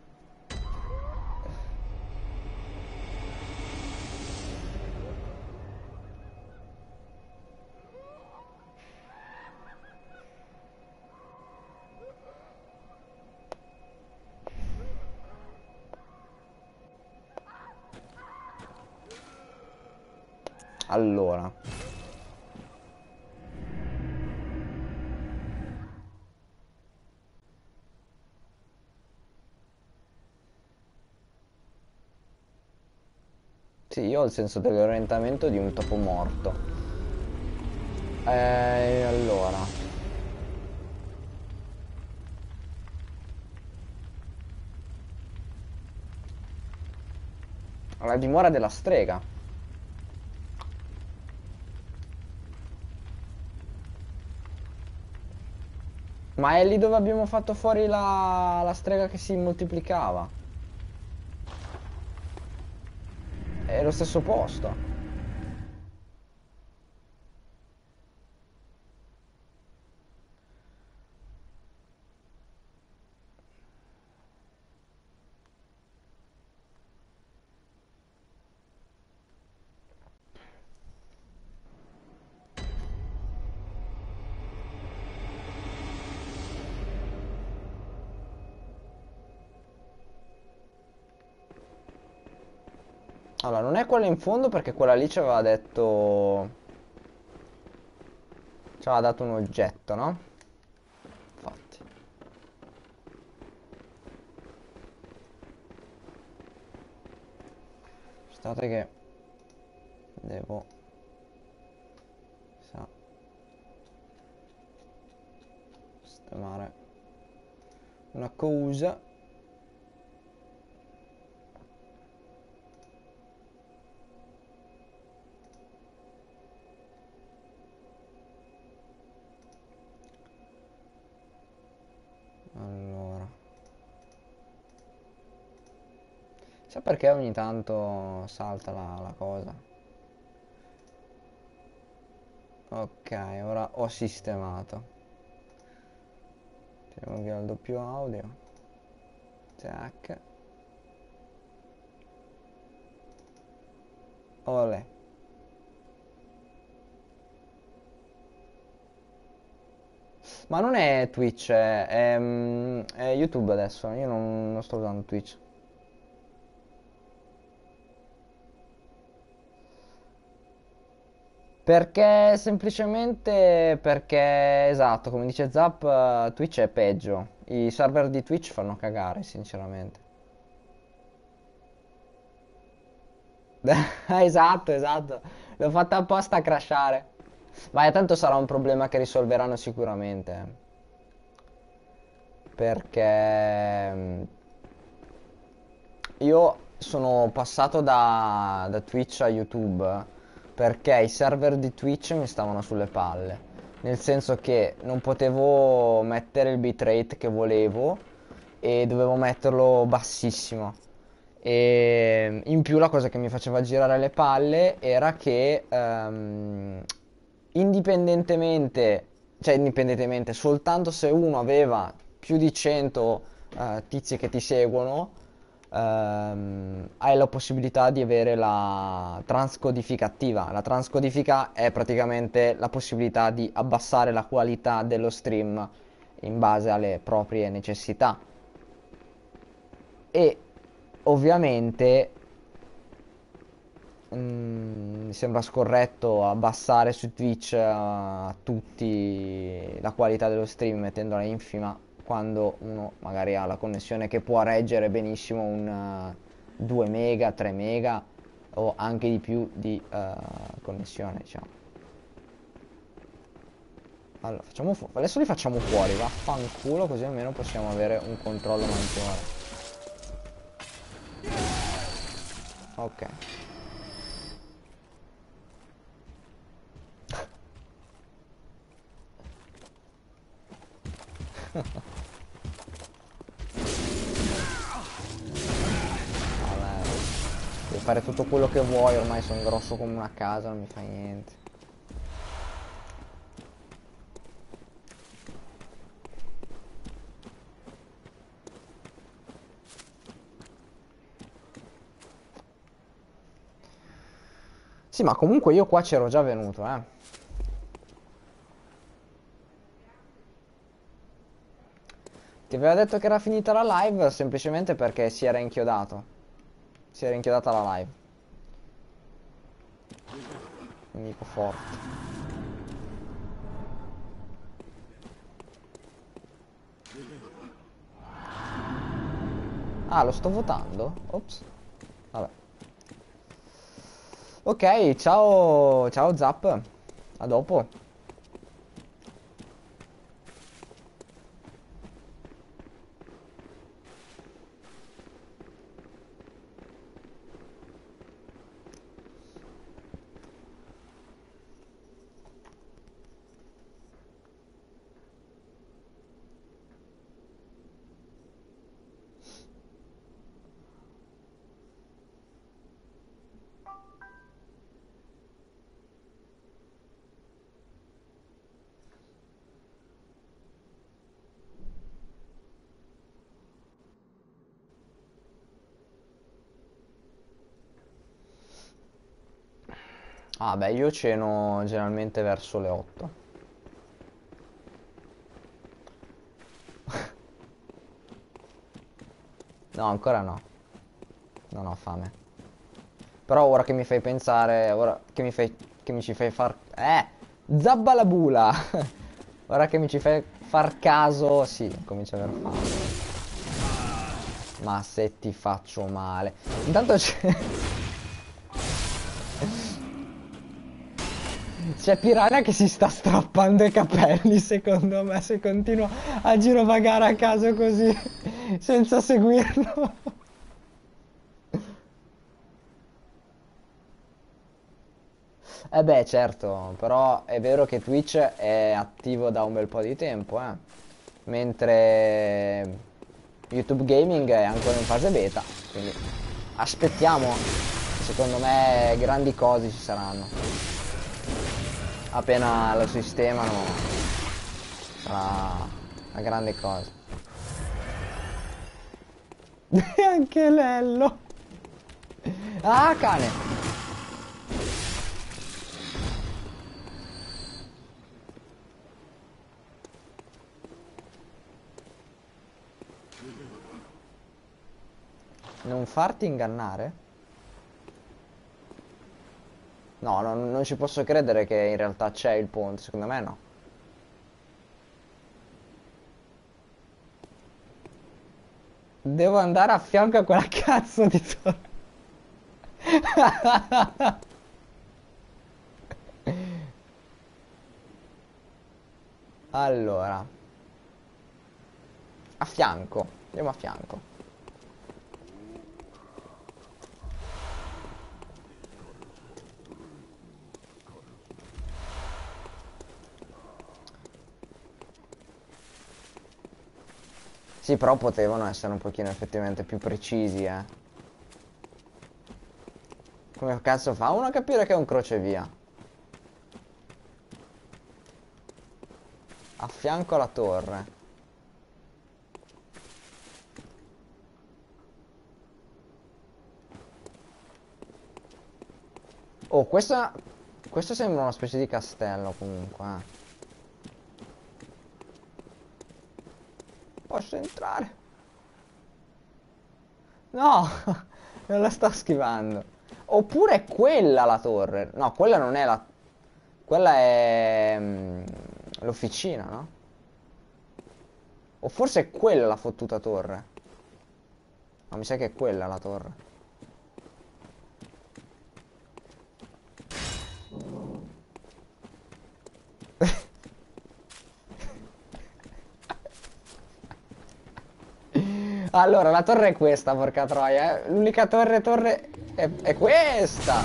Allora. Sì, io ho il senso dell'orientamento di un topo morto. Allora. La dimora della strega. Ma è lì dove abbiamo fatto fuori la strega che si moltiplicava. È lo stesso posto. Allora, non è quella in fondo perché quella lì ci aveva detto... Ci aveva dato un oggetto, no? Infatti. Aspettate che... Devo... Sa... Sistemare... Una cosa... Allora... Sa perché ogni tanto salta la cosa? Ok, ora ho sistemato. Tiriamo via il doppio audio. Tac. Olè. Ma non è Twitch, è YouTube adesso. Io non sto usando Twitch. Perché semplicemente perché, esatto, come dice Zap, Twitch è peggio. I server di Twitch fanno cagare, sinceramente. Esatto, esatto. L'ho fatta apposta a crashare. Ma tanto sarà un problema che risolveranno sicuramente. Perché io sono passato da Twitch a YouTube perché i server di Twitch mi stavano sulle palle. Nel senso che non potevo mettere il bitrate che volevo e dovevo metterlo bassissimo. E in più la cosa che mi faceva girare le palle era che indipendentemente, soltanto se uno aveva più di 100 tizi che ti seguono, hai la possibilità di avere la transcodifica attiva. La transcodifica è praticamente la possibilità di abbassare la qualità dello stream in base alle proprie necessità. E ovviamente mi sembra scorretto abbassare su Twitch a tutti la qualità dello stream mettendola infima quando uno magari ha la connessione che può reggere benissimo un 2 mega, 3 mega o anche di più di connessione, diciamo. Allora, adesso li facciamo fuori, vaffanculo, così almeno possiamo avere un controllo maggiore. Ok. Vabbè, puoi fare tutto quello che vuoi, ormai sono grosso come una casa, non mi fa niente. Sì, ma comunque io qua c'ero già venuto, eh. Ti aveva detto che era finita la live semplicemente perché si era inchiodato. Si era inchiodata la live. Nemico forte. Ah, lo sto votando? Ops. Vabbè. Ok, ciao, ciao Zap. A dopo. Ah, beh, io ceno generalmente verso le 8. No, ancora no. Non ho fame. Però ora che mi fai pensare, ora che mi ci fai far... Zabbalabula! Ora che mi ci fai far caso, sì, comincio a aver fame. Ma se ti faccio male. Intanto c'è Piranha che si sta strappando i capelli, secondo me, se continua a girovagare a caso così, senza seguirlo. Eh beh, certo, però è vero che Twitch è attivo da un bel po' di tempo, mentre YouTube Gaming è ancora in fase beta, quindi aspettiamo, secondo me grandi cose ci saranno. Appena lo sistemano sarà una grande cosa. E anche Lello. Ah, cane. Non farti ingannare? No, non ci posso credere che in realtà c'è il ponte, secondo me no. Devo andare a fianco a quella cazzo di torre. Allora, a fianco, andiamo a fianco. Sì, però potevano essere un pochino effettivamente più precisi, eh. Come cazzo fa uno a capire che è un crocevia? A fianco alla torre. Oh, questo sembra una specie di castello comunque, eh. Posso entrare? No, non la sto schivando. Oppure è quella la torre. No, quella non è la... Quella è... l'officina, no? O forse è quella la fottuta torre. No, mi sa che è quella la torre. Allora, la torre è questa, porca troia, eh. L'unica torre è questa.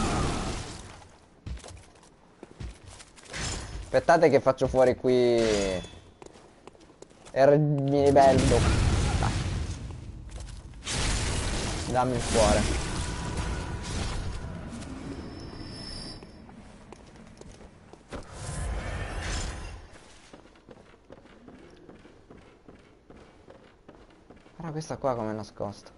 Aspettate che faccio fuori qui Erminiberto. Dai. Dammi il cuore. Guarda questa qua come è nascosta.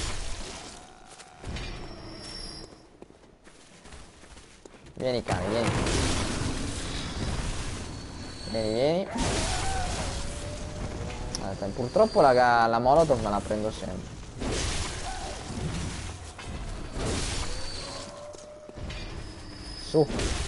Vieni cane, vieni. Vieni, vieni. Purtroppo la Molotov me la prendo sempre. Su.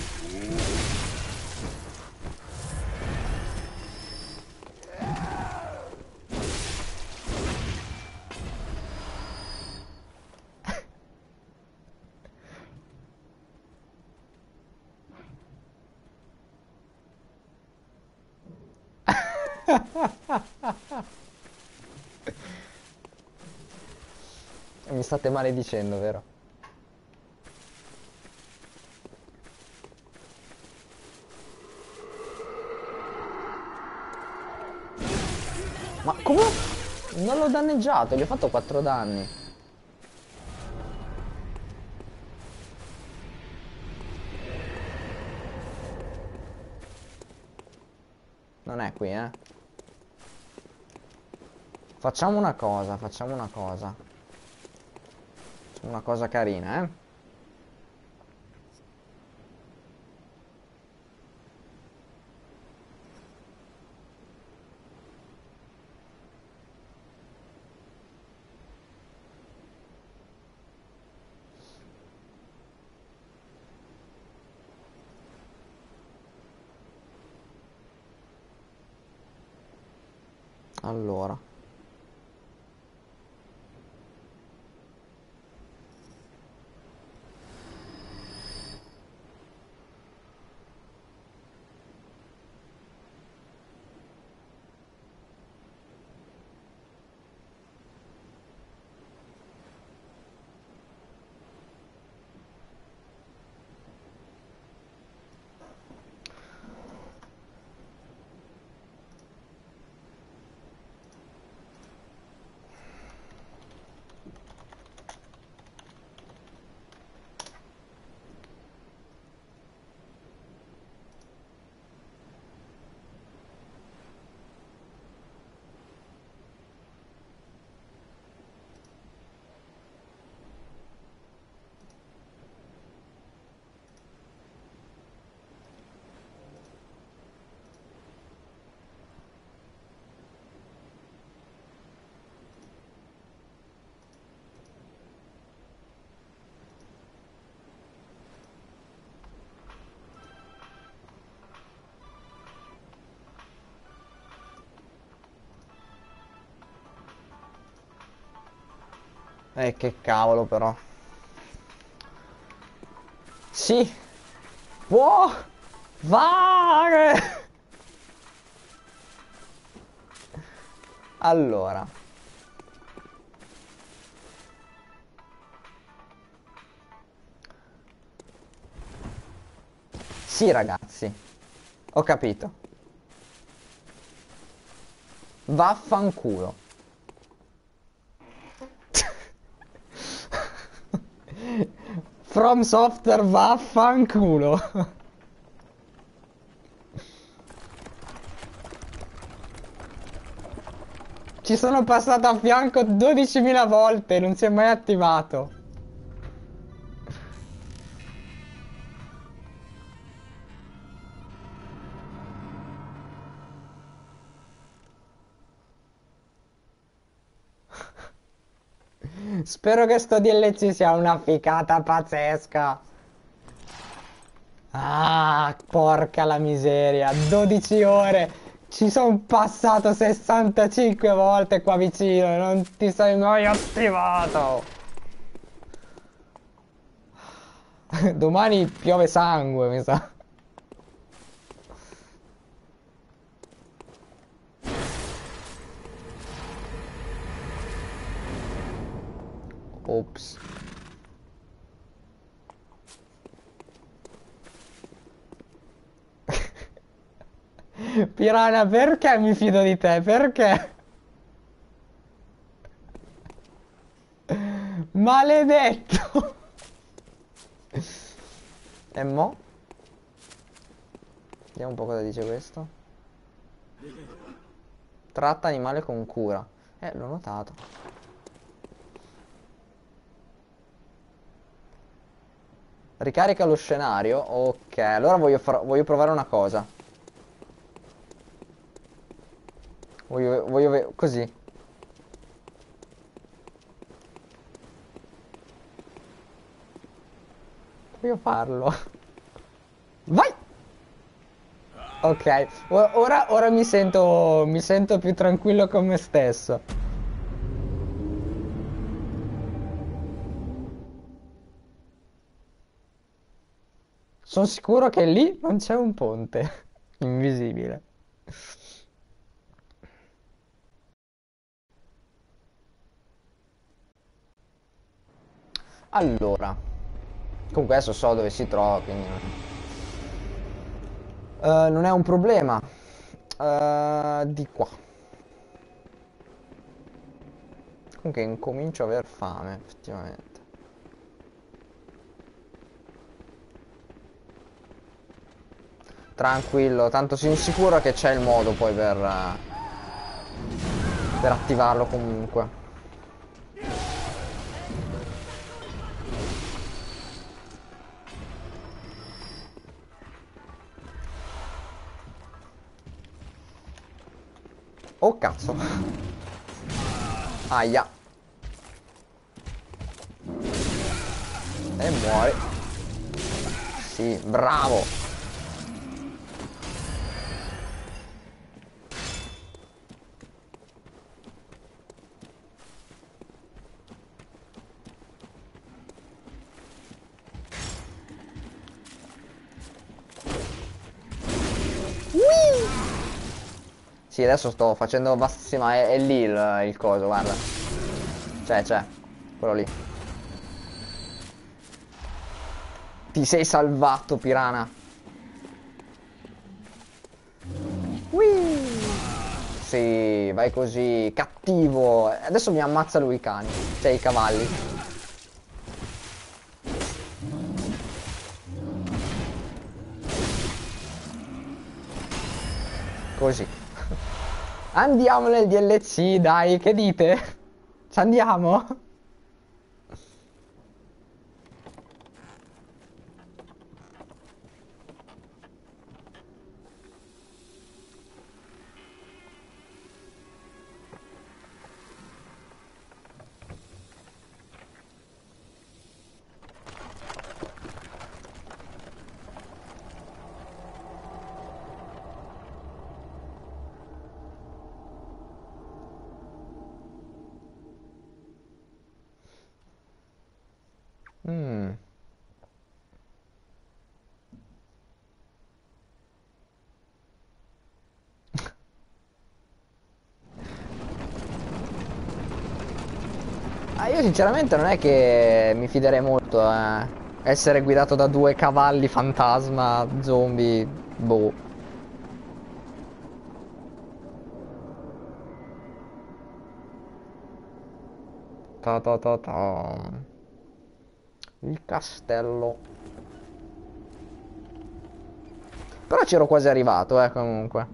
Mi state maledicendo, vero? Ma come? Non l'ho danneggiato, gli ho fatto 4 danni. Non è qui, eh. Facciamo una cosa, facciamo una cosa. Facciamo una cosa carina, eh. Allora. Che cavolo però. Sì. Può fare. Allora. Sì, ragazzi. Ho capito. Vaffanculo. From Software vaffanculo. Ci sono passato a fianco 12.000 volte, non si è mai attivato. Spero che sto DLC sia una ficata pazzesca. Ah, porca la miseria, 12 ore. Ci sono passato 65 volte qua vicino e non ti sei mai attivato. Domani piove sangue, mi sa. Ops. Piranha, perché mi fido di te? Perché? Maledetto! E mo? Vediamo un po' cosa dice questo. Tratta animale con cura. L'ho notato. Ricarica lo scenario. Ok, allora voglio provare una cosa. Così. Voglio farlo. Vai! Ok, ora mi sento più tranquillo con me stesso. Sono sicuro che lì non c'è un ponte invisibile. Allora, comunque adesso so dove si trova, quindi non è un problema. Di qua. Comunque incomincio a aver fame, effettivamente. Tranquillo, tanto sono sicuro che c'è il modo poi per attivarlo comunque. Oh cazzo. Aia. E muori. Sì, bravo. Sì, adesso sto facendo sì, ma è lì il coso, guarda. C'è, quello lì. Ti sei salvato, Piranha. Whee! Sì, vai così, cattivo. Adesso mi ammazza lui i cani, cioè i cavalli. Così. Andiamo nel DLC, dai, che dite? Ci andiamo? Mm. Ah, io sinceramente non è che mi fiderei molto, essere guidato da due cavalli fantasma, zombie, boh. Ta ta ta ta. Il castello. Però c'ero quasi arrivato, comunque.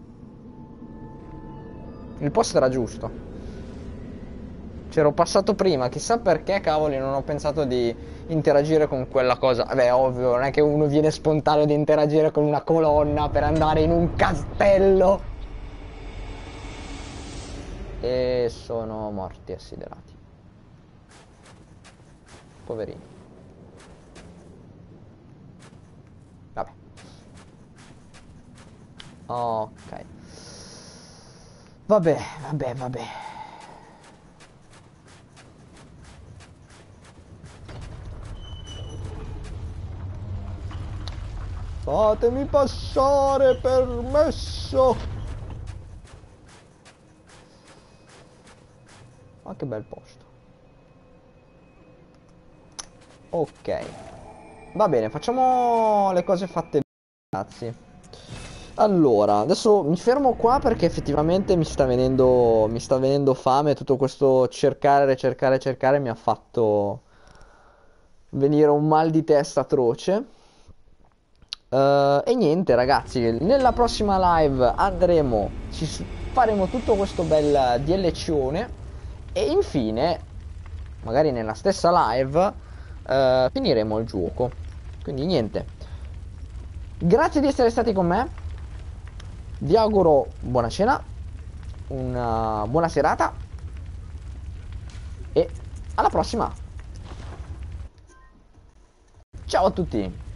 Il posto era giusto. C'ero passato prima, chissà perché, cavoli, non ho pensato di interagire con quella cosa. Beh, ovvio, non è che uno viene spontaneo di interagire con una colonna per andare in un castello. E sono morti assiderati. Poverini. Vabbè. Ok. Vabbè, vabbè, vabbè. Fatemi passare, permesso. Ma che bel posto. Ok. Va bene, facciamo le cose fatte bene, ragazzi. Allora, adesso mi fermo qua perché effettivamente mi sta venendo fame. Tutto questo cercare, cercare, cercare mi ha fatto venire un mal di testa atroce. E niente, ragazzi, nella prossima live faremo tutto questo bel DLCone. E infine, magari nella stessa live, finiremo il gioco. Quindi niente. Grazie di essere stati con me. Vi auguro buona cena, una buona serata e alla prossima. Ciao a tutti.